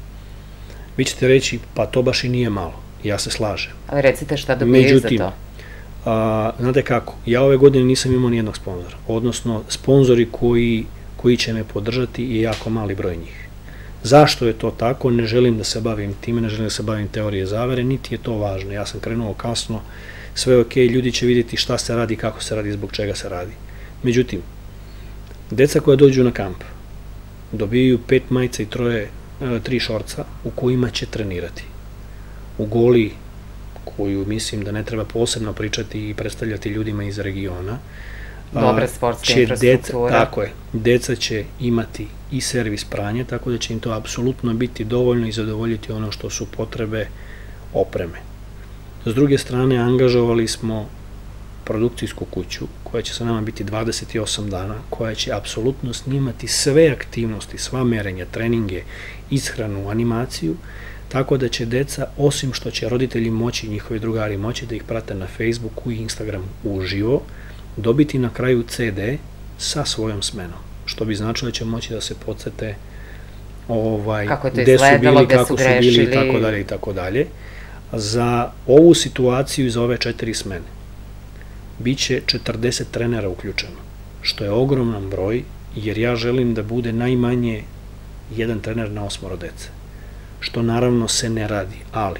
Vi ćete reći, pa to baš i nije malo, ja se slažem. Ali recite šta dobijaju za to? Međutim, znate kako, ja ove godine nisam imao nijednog sponzora, odnosno sponzori koji će me podržati je jako mali broj njih. Zašto je to tako? Ne želim da se bavim time, ne želim da se bavim teorije zavere, niti je to važno. Ja sam krenuo kasno, sve je okej, ljudi će vidjeti šta se radi, kako se radi, zbog čega se radi. Međutim, deca koja dođu na kamp dobijaju pet majica i tri šorca u kojima će trenirati. U Goliji, koju mislim da ne treba posebno pričati i predstavljati ljudima iz regiona, dobre sportske infrastrukture. Tako je. Deca će imati i servis pranja, tako da će im to apsolutno biti dovoljno i zadovoljiti ono što su potrebe opreme. S druge strane, angažovali smo produkcijsku kuću koja će sa nama biti dvadeset osam dana, koja će apsolutno snimati sve aktivnosti, sva merenja, treninge, ishranu, animaciju, tako da će deca, osim što će roditelji moći, njihovi drugari moći da ih prate na Facebooku i Instagramu uživo, dobiti na kraju ce de sa svojom smenom, što bi značilo da će moći da se podsete gde su bili, kako su bili i tako dalje i tako dalje. Za ovu situaciju i za ove četiri smene biće četrdeset trenera uključeno, što je ogroman broj, jer ja želim da bude najmanje jedan trener na osmoro dece, što naravno se ne radi, ali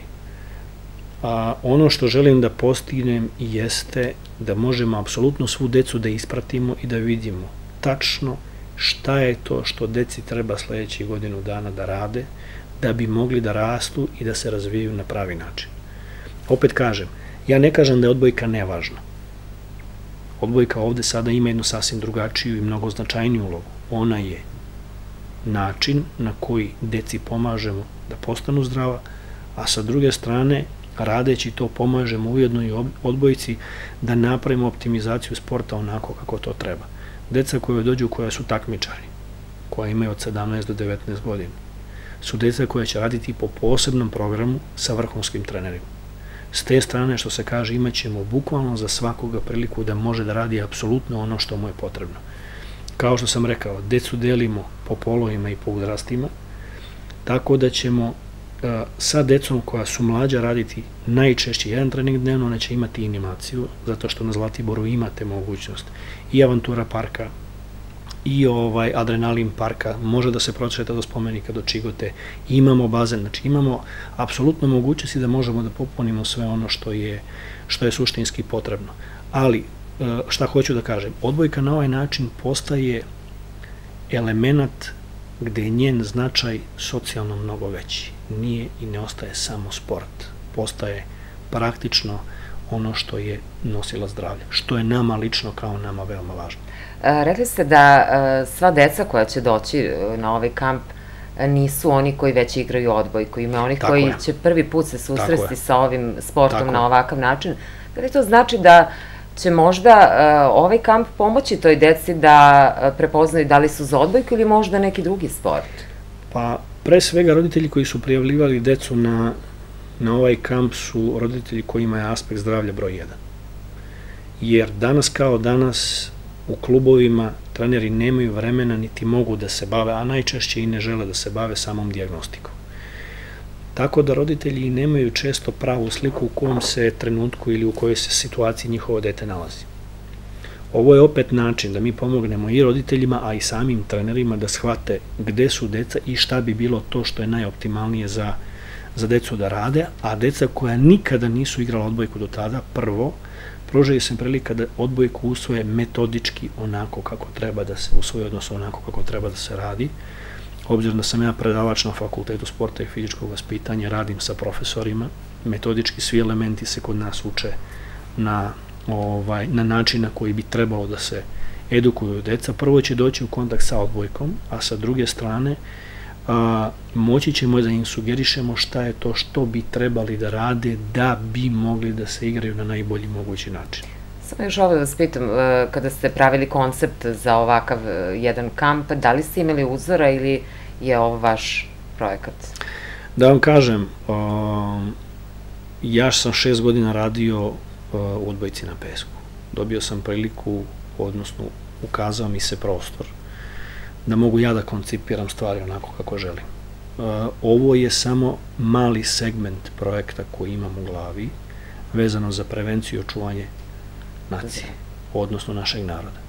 ono što želim da postignem jeste da možemo apsolutno svu decu da ispratimo i da vidimo tačno šta je to što deci treba sledećih godinu dana da rade, da bi mogli da rastu i da se razvijaju na pravi način. Opet kažem, ja ne kažem da je odbojka nevažna. Odbojka ovde sada ima jednu sasvim drugačiju i mnogo značajniju ulogu. Ona je način na koji deci pomažemo da postanu zdrava, a sa druge strane, radeći to, pomažemo ujedno i odbojci da napravimo optimizaciju sporta onako kako to treba. Deca koje dođu, koja su takmičari, koja imaju od sedamnaest do devetnaest godina, su deca koja će raditi po posebnom programu sa vrhunskim trenerima. S te strane, što se kaže, imat ćemo bukvalno za svakoga priliku da može da radi apsolutno ono što mu je potrebno. Kao što sam rekao, decu delimo po polovima i po uzrastima, tako da ćemo sa decom koja su mlađa raditi najčešće jedan trening dnevno, ona će imati animaciju, zato što na Zlatiboru imate mogućnost i Avantura parka, i Adrenalin parka, može da se prošeta do spomenika, do Čigote, imamo bazen, znači imamo apsolutno mogućnosti da možemo da popunimo sve ono što je suštinski potrebno. Ali, šta hoću da kažem, odbojka na ovaj način postaje element gde je njen značaj socijalno mnogo veći. Nije i ne ostaje samo sport. Postaje praktično ono što je nosila zdravlja, što je nama lično kao nama veoma važno. Rekli ste da sva deca koja će doći na ovaj kamp nisu oni koji već igraju odbojku, ima onih koji će prvi put se susresti sa ovim sportom na ovakav način. Da li to znači da će možda ovaj kamp pomoći toj deci da prepoznaju da li su za odbojku ili možda neki drugi sport? Pa, pre svega roditelji koji su prijavljivali decu na ovaj kamp su roditelji kojima je aspekt zdravlja broj jedan. Jer danas kao danas u klubovima treneri nemaju vremena niti mogu da se bave, a najčešće i ne žele da se bave samom dijagnostikom. tako da roditelji nemaju često pravu sliku u kom se trenutku ili u kojoj se situaciji njihovo dete nalazi. Ovo je opet način da mi pomognemo i roditeljima, a i samim trenerima da shvate gde su deca i šta bi bilo to što je najoptimalnije za, za decu da rade, a deca koja nikada nisu igrala odbojku do tada, prvo, pružaju se prilika da odbojku usvoje metodički onako kako treba da se usvoje, odnosno onako kako treba da se radi. Obzirom da sam ja predavač na Fakultetu sporta i fizičkog vaspitanja, radim sa profesorima, metodički svi elementi se kod nas uče na, ovaj, na način na koji bi trebalo da se edukuju deca. Prvo će doći u kontakt sa odbojkom, a sa druge strane a, moći ćemo da im sugerišemo šta je to što bi trebali da rade da bi mogli da se igraju na najbolji mogući način. Samo još ovo da vas pitam, kada ste pravili koncept za ovakav jedan kamp, da li ste imali uzora ili je ovo vaš projekat? Da vam kažem, ja sam šest godina radio u odbojci na pesku. Dobio sam priliku, odnosno ukazao mi se prostor da mogu ja da koncipiram stvari onako kako želim. Ovo je samo mali segment projekta koji imam u glavi, vezano za prevenciju i očuvanje nacije, odnosno našeg naroda.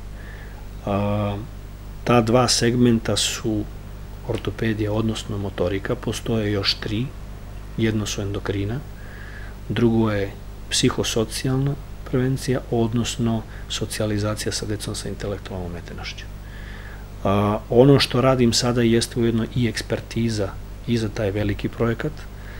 Ta dva segmenta su ortopedija, odnosno motorika, postoje još tri, jedno su endokrina, drugo je psihosocijalna prevencija, odnosno socijalizacija sa decom sa intelektualnom ometenošću. Ono što radim sada jeste ujedno i ekspertiza i za taj veliki projekat.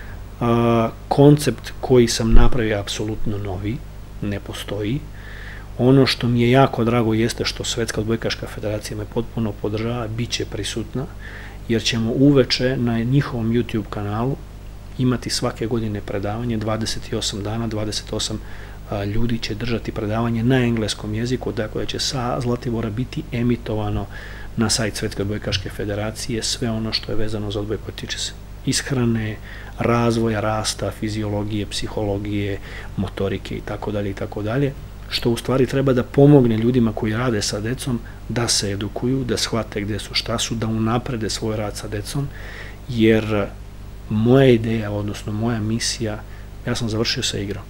Koncept koji sam napravio je apsolutno novi, ne postoji. Ono što mi je jako drago jeste što Svetska odbojkaška federacija me potpuno podržava, bit će prisutna, jer ćemo uveče na njihovom YouTube kanalu imati svake godine predavanje, dvadeset osam dana, dvadeset osam ljudi će držati predavanje na engleskom jeziku, dakle će sa Zlatibora biti emitovano na sajt Svetske odbojkaške federacije, sve ono što je vezano za odbojku, tiče se ishrane, razvoja, rasta, fiziologije, psihologije, motorike i tako dalje i tako dalje, što u stvari treba da pomogne ljudima koji rade sa decom da se edukuju, da shvate gde su, šta su, da unaprede svoj rad sa decom, jer moja ideja, odnosno moja misija, ja sam završio sa igrom.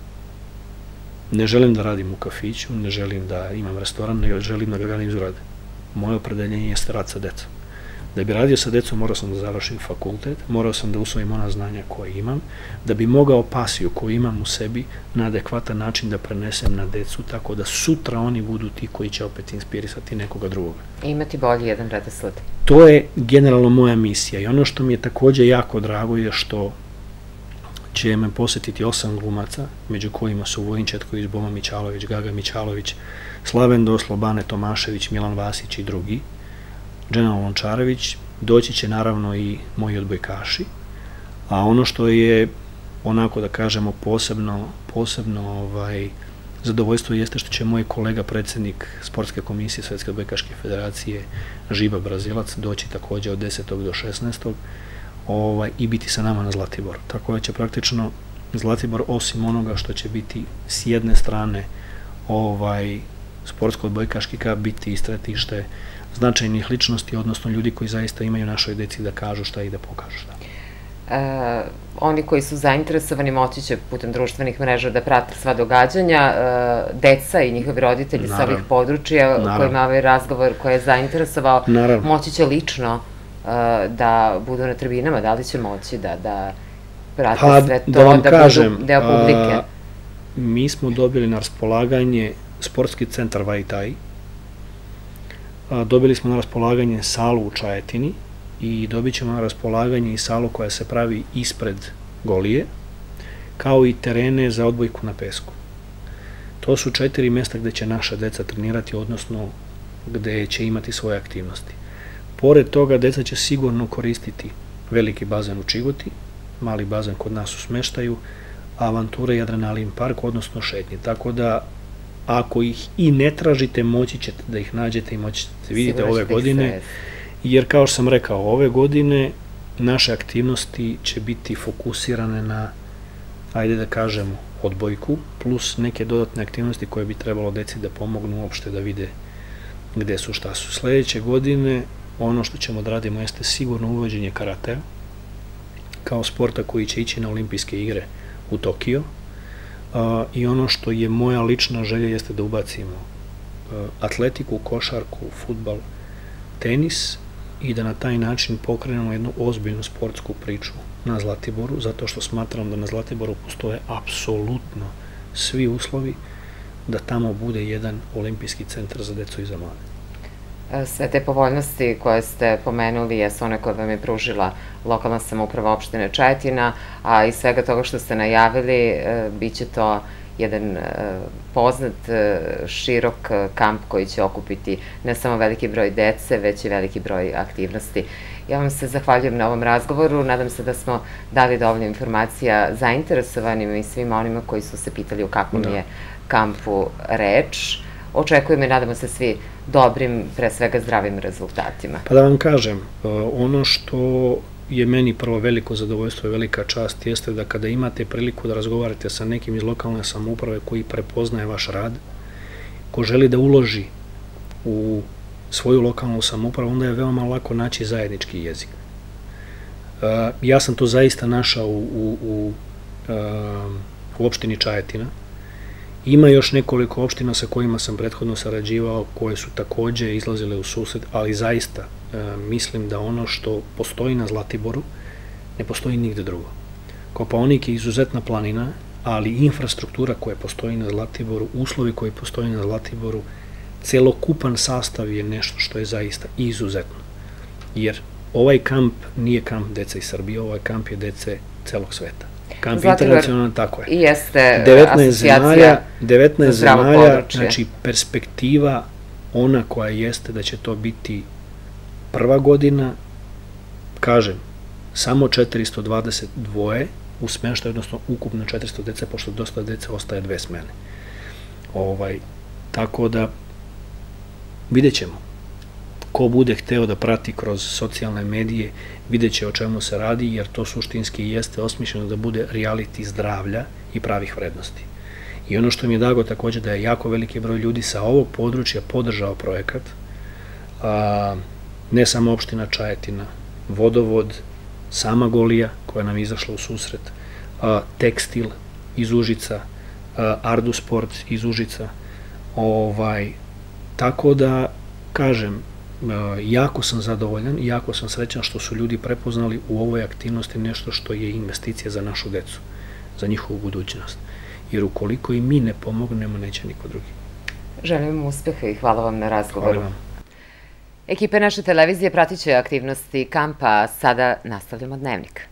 Ne želim da radim u kafiću, ne želim da imam restoran, ne želim da ga radim iz urade. Moje opredeljenje jeste rad sa decom. Da bi radio sa decom morao sam da završim fakultet, morao sam da usvojim ona znanja koje imam, da bi mogao pasiju koju imam u sebi na adekvatan način da prenesem na decu, tako da sutra oni budu ti koji će opet inspirisati nekoga drugoga. I imati bolji jedan redosled. To je generalno moja misija i ono što mi je takođe jako drago je što će me posetiti osam glumaca, među kojima su Vojin Četković, Boma Mićalović, Gaga Mićalović, Slaven Doslo, Bane Tomašević, Milan Vasić i drugi, Dženal Lončarević, doći će naravno i moji odbojkaši, a ono što je, onako da kažemo, posebno, posebno ovaj, zadovoljstvo jeste što će moj kolega, predsednik Sportske komisije Svetske odbojkaške federacije, Žiba Brazilac, doći takođe od desetog do šesnaestog ovaj, i biti sa nama na Zlatiboru. Tako da će praktično Zlatibor, osim onoga što će biti s jedne strane ovaj, sportsko-odbojkaški kap, biti istretište značajnih ličnosti, odnosno ljudi koji zaista imaju našoj deci da kažu šta i da pokažu šta. E, oni koji su zainteresovani moći će putem društvenih mreža da prate sva događanja, e, deca i njihovi roditelji sa ovih područja kojima ovaj razgovor koji je zainteresovao, Naravno. moći će lično e, da budu na tribinama, da li će moći da, da prate pa, sve to, da, vam da kažem, budu deo publike? A, mi smo dobili na raspolaganje sportski centar Vajtaj, dobili smo na raspolaganje salu u Čajetini i dobit ćemo na raspolaganje i salu koja se pravi ispred Golije, kao i terene za odbojku na pesku. To su četiri mesta gde će naša deca trenirati, odnosno gde će imati svoje aktivnosti. Pored toga, deca će sigurno koristiti veliki bazen u Čigoti, mali bazen kod nas u Smeštaju, Avantura i Adrenalin park, odnosno šetnje. Tako da, ako ih i ne tražite, moći ćete da ih nađete i moći ćete vidite ove godine, jer kao što sam rekao, ove godine naše aktivnosti će biti fokusirane na, ajde da kažemo, odbojku, plus neke dodatne aktivnosti koje bi trebalo deci da pomognu uopšte da vide gde su, šta su. Sledeće godine ono što ćemo da radimo jeste sigurno uvođenje karatea, kao sporta koji će ići na olimpijske igre u Tokio. I ono što je moja lična želja jeste da ubacimo atletiku, košarku, fudbal, tenis i da na taj način pokrenemo jednu ozbiljnu sportsku priču na Zlatiboru, zato što smatram da na Zlatiboru postoje apsolutno svi uslovi da tamo bude jedan olimpijski centar za decu i za mlade. Sve te povoljnosti koje ste pomenuli jesu one koje vam je pružila lokalna samouprava opštine Čajetina, a iz svega toga što ste najavili, bit će to jedan poznat, širok kamp koji će okupiti ne samo veliki broj dece, već i veliki broj aktivnosti. Ja vam se zahvaljujem na ovom razgovoru, nadam se da smo dali dovoljno informacija zainteresovanim i svima onima koji su se pitali o kakvom je kampu reč. Očekujemo i nadamo se svi dobrim, pre svega zdravim rezultatima. Pa da vam kažem, ono što je meni prvo veliko zadovoljstvo i velika čast jeste da kada imate priliku da razgovarate sa nekim iz lokalne samouprave koji prepoznaje vaš rad, ko želi da uloži u svoju lokalnu samoupravu, onda je veoma lako naći zajednički jezik. Ja sam to zaista našao u opštini Čajetina. Ima još nekoliko opština sa kojima sam prethodno sarađivao, koje su takođe izlazile u susret, ali zaista mislim da ono što postoji na Zlatiboru ne postoji nigde drugo. Kopaonik je izuzetna planina, ali infrastruktura koja postoji na Zlatiboru, uslovi koji postoji na Zlatiboru, celokupan sastav je nešto što je zaista izuzetno. Jer ovaj kamp nije kamp dece iz Srbije, ovaj kamp je dece celog sveta. Kamp internacionalno, tako je. I jeste asocijacija devetnaest zemalja, znači perspektiva ona koja jeste da će to biti prva godina, kažem, samo četiristo dvadeset dva u smeštaju, odnosno ukupno četiristo dece, pošto dosta dece ostaje dve smene. Tako da vidjet ćemo. Ko bude hteo da prati kroz socijalne medije, vidjet će o čemu se radi, jer to suštinski jeste osmišljeno da bude reality zdravlja i pravih vrednosti. I ono što mi je drago takođe da je jako veliki broj ljudi sa ovog područja podržao projekat, ne samo opština Čajetina, Vodovod, sama Golija koja nam je izašla u susret, Tekstil iz Užica, Ardusport iz Užica. Tako da, kažem, jako sam zadovoljan i jako sam srećan što su ljudi prepoznali u ovoj aktivnosti nešto što je investicija za našu decu, za njihovu budućnost. Jer ukoliko i mi ne pomognemo, neće niko drugi. Želim vam uspeha i hvala vam na razgovoru. Hvala vam. Ekipe naše televizije pratit će aktivnosti kampa, sada nastavljamo Dnevnik.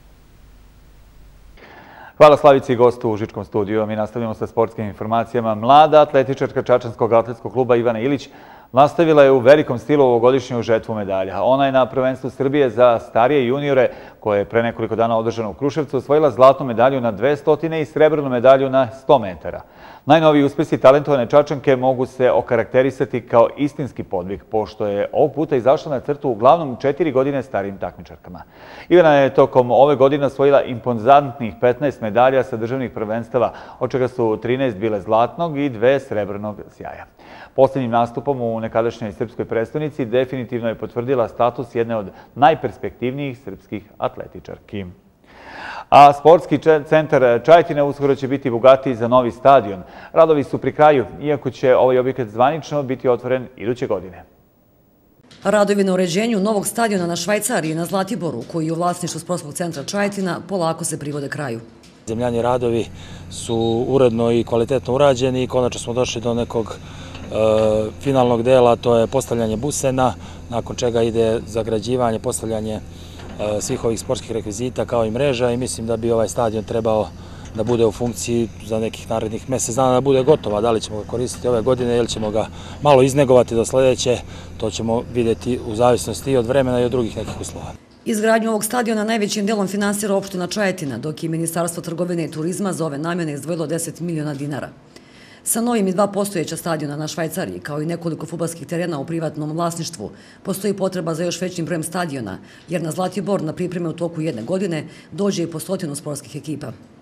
Hvala Slavici i gostu u Užičkom studiju. Mi nastavljamo sa sportskim informacijama. Mlada atletičarka Čačanskog atletskog kluba Ivana Ilić nastavila je u velikom stilu ovogodišnju žetvu medalja. Ona je na prvenstvu Srbije za starije juniore, koje je pre nekoliko dana održano u Kruševcu, osvojila zlatnu medalju na dvesta i srebrnu medalju na sto metara. Najnoviji uspesi talentovane Čačanke mogu se okarakterisati kao istinski podvig, pošto je ovog puta izašla na crtu uglavnom četiri godine starijim takmičarkama. Ivana je tokom ove godine osvojila impozantnih petnaest medalja sa državnih prvenstava, od čega su trinaest bile zlatnog i dve srebrnog sjaja. Poslednjim nastupom u nekadašnjoj srpskoj prestonici definitivno je potvrdila status jedne od najperspektivnijih srpskih atletičarki. A sportski centar Čajetina uskoro će biti bogatiji za novi stadion. Radovi su pri kraju, iako će ovaj objekat zvanično biti otvoren iduće godine. Radovi na uređenju novog stadiona na Švajcariji na Zlatiboru, koji je u vlasništvu sportskog centra Čajetina, polako se privode kraju. Zemljani radovi su uredno i kvalitetno urađeni i konačno smo došli do nekog finalnog dela, to je postavljanje busena, nakon čega ide zagrađivanje, postavljanje svih ovih sportskih rekvizita kao i mreža i mislim da bi ovaj stadion trebao da bude u funkciji za nekih narednih mesec dana, da bude gotova. Da li ćemo ga koristiti ove godine ili ćemo ga malo iznegovati do sledeće, to ćemo vidjeti u zavisnosti i od vremena i od drugih nekih uslova. Izgradnju ovog stadiona najvećim delom finansira opština Čajetina, dok je Ministarstvo trgovine i turizma za ove namjene izdvojilo deset miliona dinara. Sa novim i dva postojeća stadiona na Švajcariji, kao i nekoliko fudbalskih terena u privatnom vlasništvu, postoji potreba za još većim brojem stadiona, jer na Zlatibor na pripreme u toku jedne godine dođe i po stotinu sportskih ekipa.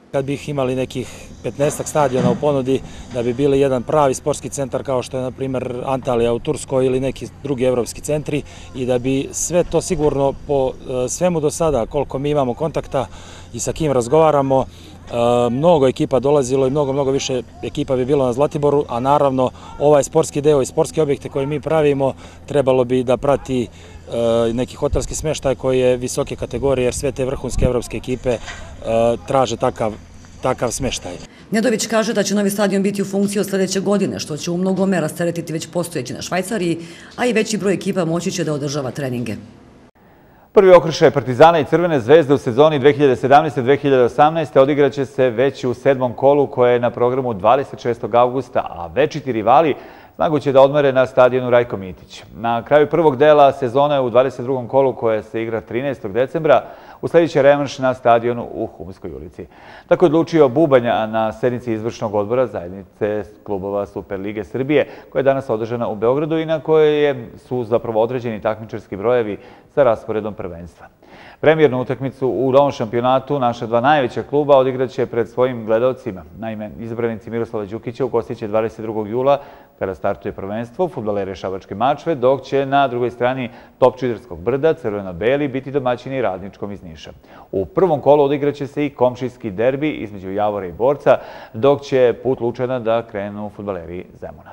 kad bih imali nekih petnaestak stadiona u ponudi, da bi bili jedan pravi sportski centar kao što je, na primjer, Antalija u Turskoj ili neki drugi evropski centri i da bi sve to sigurno po svemu do sada, koliko mi imamo kontakta i sa kim razgovaramo, mnogo ekipa dolazilo i mnogo, mnogo više ekipa bi bilo na Zlatiboru, a naravno ovaj sportski deo i sportske objekte koje mi pravimo trebalo bi da prati neki hotelski smeštaj koji je visoke kategorije, jer sve te vrhunske evropske ekipe traže takav, takav smeštaj. Nedović kaže da će novi stadion biti u funkciji od sledeće godine, što će u mnogome rasteretiti već postojeći na Švajcariji, a i veći broj ekipa moći će da održava treninge. Prvi okršaj Partizana i Crvene zvezde u sezoni dve hiljade sedamnaeste dve hiljade osamnaeste odigraće se već u sedmom kolu koje je na programu dvadeset šestog avgusta, a večiti rivali snagu će da odmere na stadionu Rajko Mitić. Na kraju prvog dela sezone u dvadeset drugom kolu koje se igra trinaestog decembra usledit će revanš na stadionu u Humskoj ulici. Tako je odlučio Bubanja na sednici izvršnog odbora zajednice klubova Superlige Srbije, koja je danas održana u Beogradu i na kojoj su zapravo određeni takmičarski brojevi sa rasporedom prvenstva. Premijernu utakmicu u novom šampionatu naša dva najveća kluba odigraće pred svojim gledalcima. Naime, izabranici Miroslava Đukića ugostit će dvadeset drugog jula kada startuje prvenstvo fudbalere Šabačke Mačve, dok će na drugoj strani Topčiderskog brda crveno-beli biti domaćini Radničkom iz Niša. U prvom kolu odigraće se i komšijski derbi između Javora i Borca, dok će put Lučana da krenu fudbaleri Zemuna.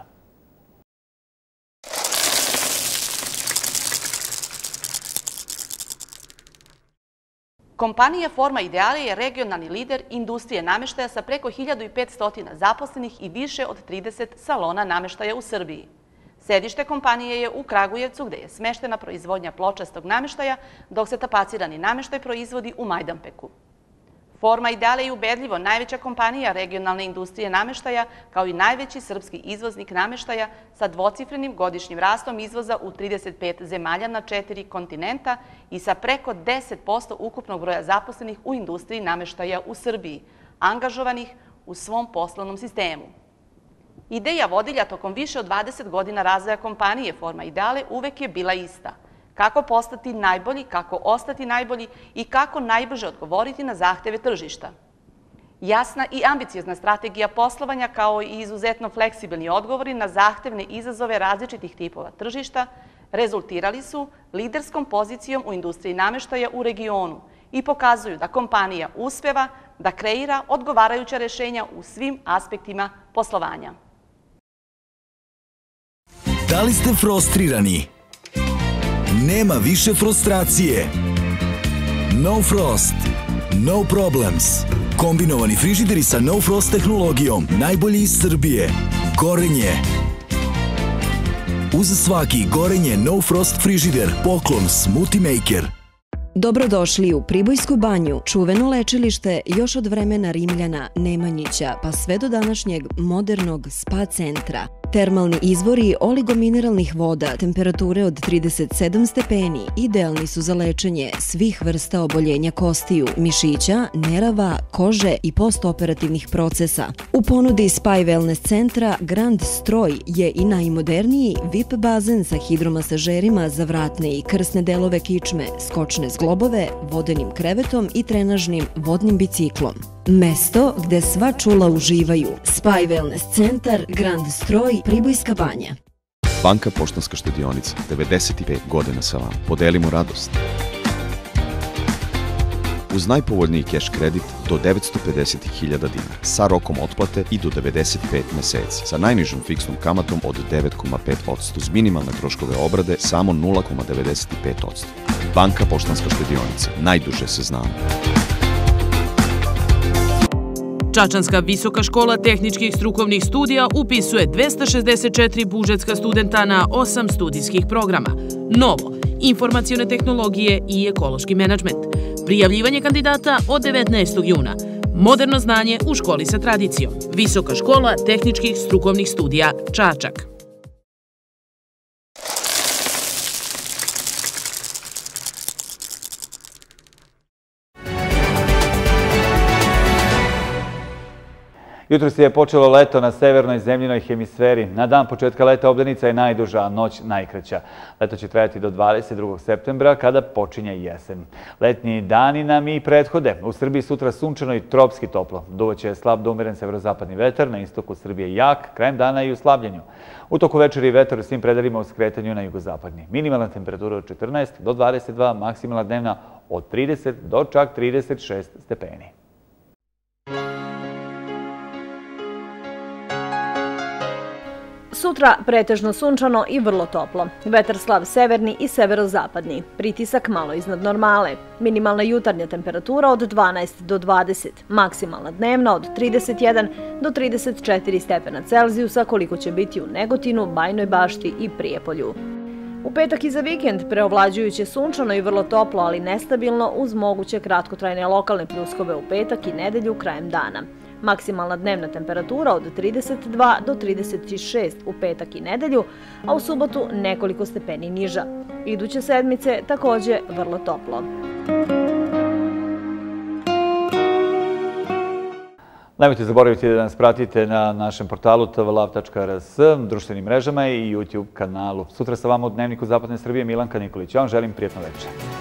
Kompanija Forma Ideale je regionalni lider industrije nameštaja sa preko hiljadu petsto zaposlenih i više od trideset salona nameštaja u Srbiji. Sedište kompanije je u Kragujevcu, gde je smeštena proizvodnja pločastog nameštaja, dok se tapacirani nameštaj proizvodi u Majdanpeku. Forma Ideale je ubedljivo najveća kompanija regionalne industrije nameštaja, kao i najveći srpski izvoznik nameštaja sa dvocifrenim godišnjim rastom izvoza u trideset pet zemalja na četiri kontinenta i sa preko deset posto ukupnog broja zaposlenih u industriji nameštaja u Srbiji, angažovanih u svom poslovnom sistemu. Ideja vodilja tokom više od dvadeset godina razvoja kompanije Forma Ideale uvek je bila ista. Kako postati najbolji, kako ostati najbolji i kako najbrže odgovoriti na zahteve tržišta. Jasna i ambiciozna strategija poslovanja kao i izuzetno fleksibilni odgovori na zahtevne izazove različitih tipova tržišta rezultirali su liderskom pozicijom u industriji nameštaja u regionu i pokazuju da kompanija uspeva da kreira odgovarajuća rešenja u svim aspektima poslovanja. Da li ste frustrirani? Nema više frustracije. No Frost. No Problems. Kombinovani frižideri sa No Frost tehnologijom. Najbolji iz Srbije. Gorenje. Uz svaki Gorenje No Frost frižider poklon Smoothie Maker. Dobrodošli u Pribojsku banju, čuveno lečilište još od vremena Rimljana, Nemanjića, pa sve do današnjeg modernog spa centra. Termalni izvori oligomineralnih voda temperature od trideset sedam stepeni idealni su za lečenje svih vrsta oboljenja kostiju, mišića, nerava, kože i postoperativnih procesa. U ponudi Spa i Wellness centra Grand Stroj je i najmoderniji V I P bazen sa hidromasažerima za vratne i krsne delove kičme, skočne zglobove, vodenim krevetom i trenažnim vodnim biciklom. Mesto gde sva čula uživaju. Spa i Wellness centar Grand Stroj, Pribojska banja. Banka Poštanska štedionica. devedeset pet godina sa vama. Podelimo radost. Uz najpovoljniji keš kredit do devetsto pedeset hiljada dinara, sa rokom otplate i do devedeset pet meseci, sa najnižom fiksnom kamatom od devet zarez pet posto, uz minimalne troškove obrade samo nula zarez devedeset pet posto. Banka Poštanska štedionica. Najduže se znamo. Čačanska visoka škola tehničkih strukovnih studija upisuje dvesta šezdeset četiri budžetska studenta na osam studijskih programa. Novo, informacione tehnologije i ekološki menadžment. Prijavljivanje kandidata od devetnaestog juna. Moderno znanje u školi sa tradicijom. Visoka škola tehničkih strukovnih studija Čačak. Jutro je počelo leto na severnoj zemljinoj hemisferi. Na dan početka leta obdanica je najduža, a noć najkraća. Leto će trajati do dvadeset drugog septembra, kada počinje jesen. Letnji dani nam i prethode. U Srbiji sutra sunčano i tropski toplo. Duvaće slab do umeren severozapadni vetar, na istoku Srbije jak, krajem dana i u slabljenju. U toku večeri vetar u svim predelima u skretanju na jugozapadni. Minimalna temperatura od četrnaest do dvadeset dva, maksimalna dnevna od trideset do čak trideset šest stepeni. Sutra pretežno sunčano i vrlo toplo. Vetar slab severni i severozapadni. Pritisak malo iznad normale. Minimalna jutarnja temperatura od dvanaest do dvadeset. Maksimalna dnevna od trideset jedan do trideset četiri stepena Celzijusa, koliko će biti u Negotinu, Bajnoj Bašti i Prijepolju. U petak i za vikend preovlađujuće sunčano i vrlo toplo, ali nestabilno uz moguće kratkotrajne lokalne pljuskove u petak i nedelju krajem dana. Maksimalna dnevna temperatura od trideset dva do trideset šest u petak i nedelju, a u subotu nekoliko stepeni niža. Iduće sedmice takođe vrlo toplo. Nemojte zaboraviti da nas pratite na našem portalu t v lav tačka r s, društvenim mrežama i YouTube kanalu. Sutra sa vama u Dnevniku Zapadne Srbije Milanka Nikolić. Ja vam želim prijatno večer.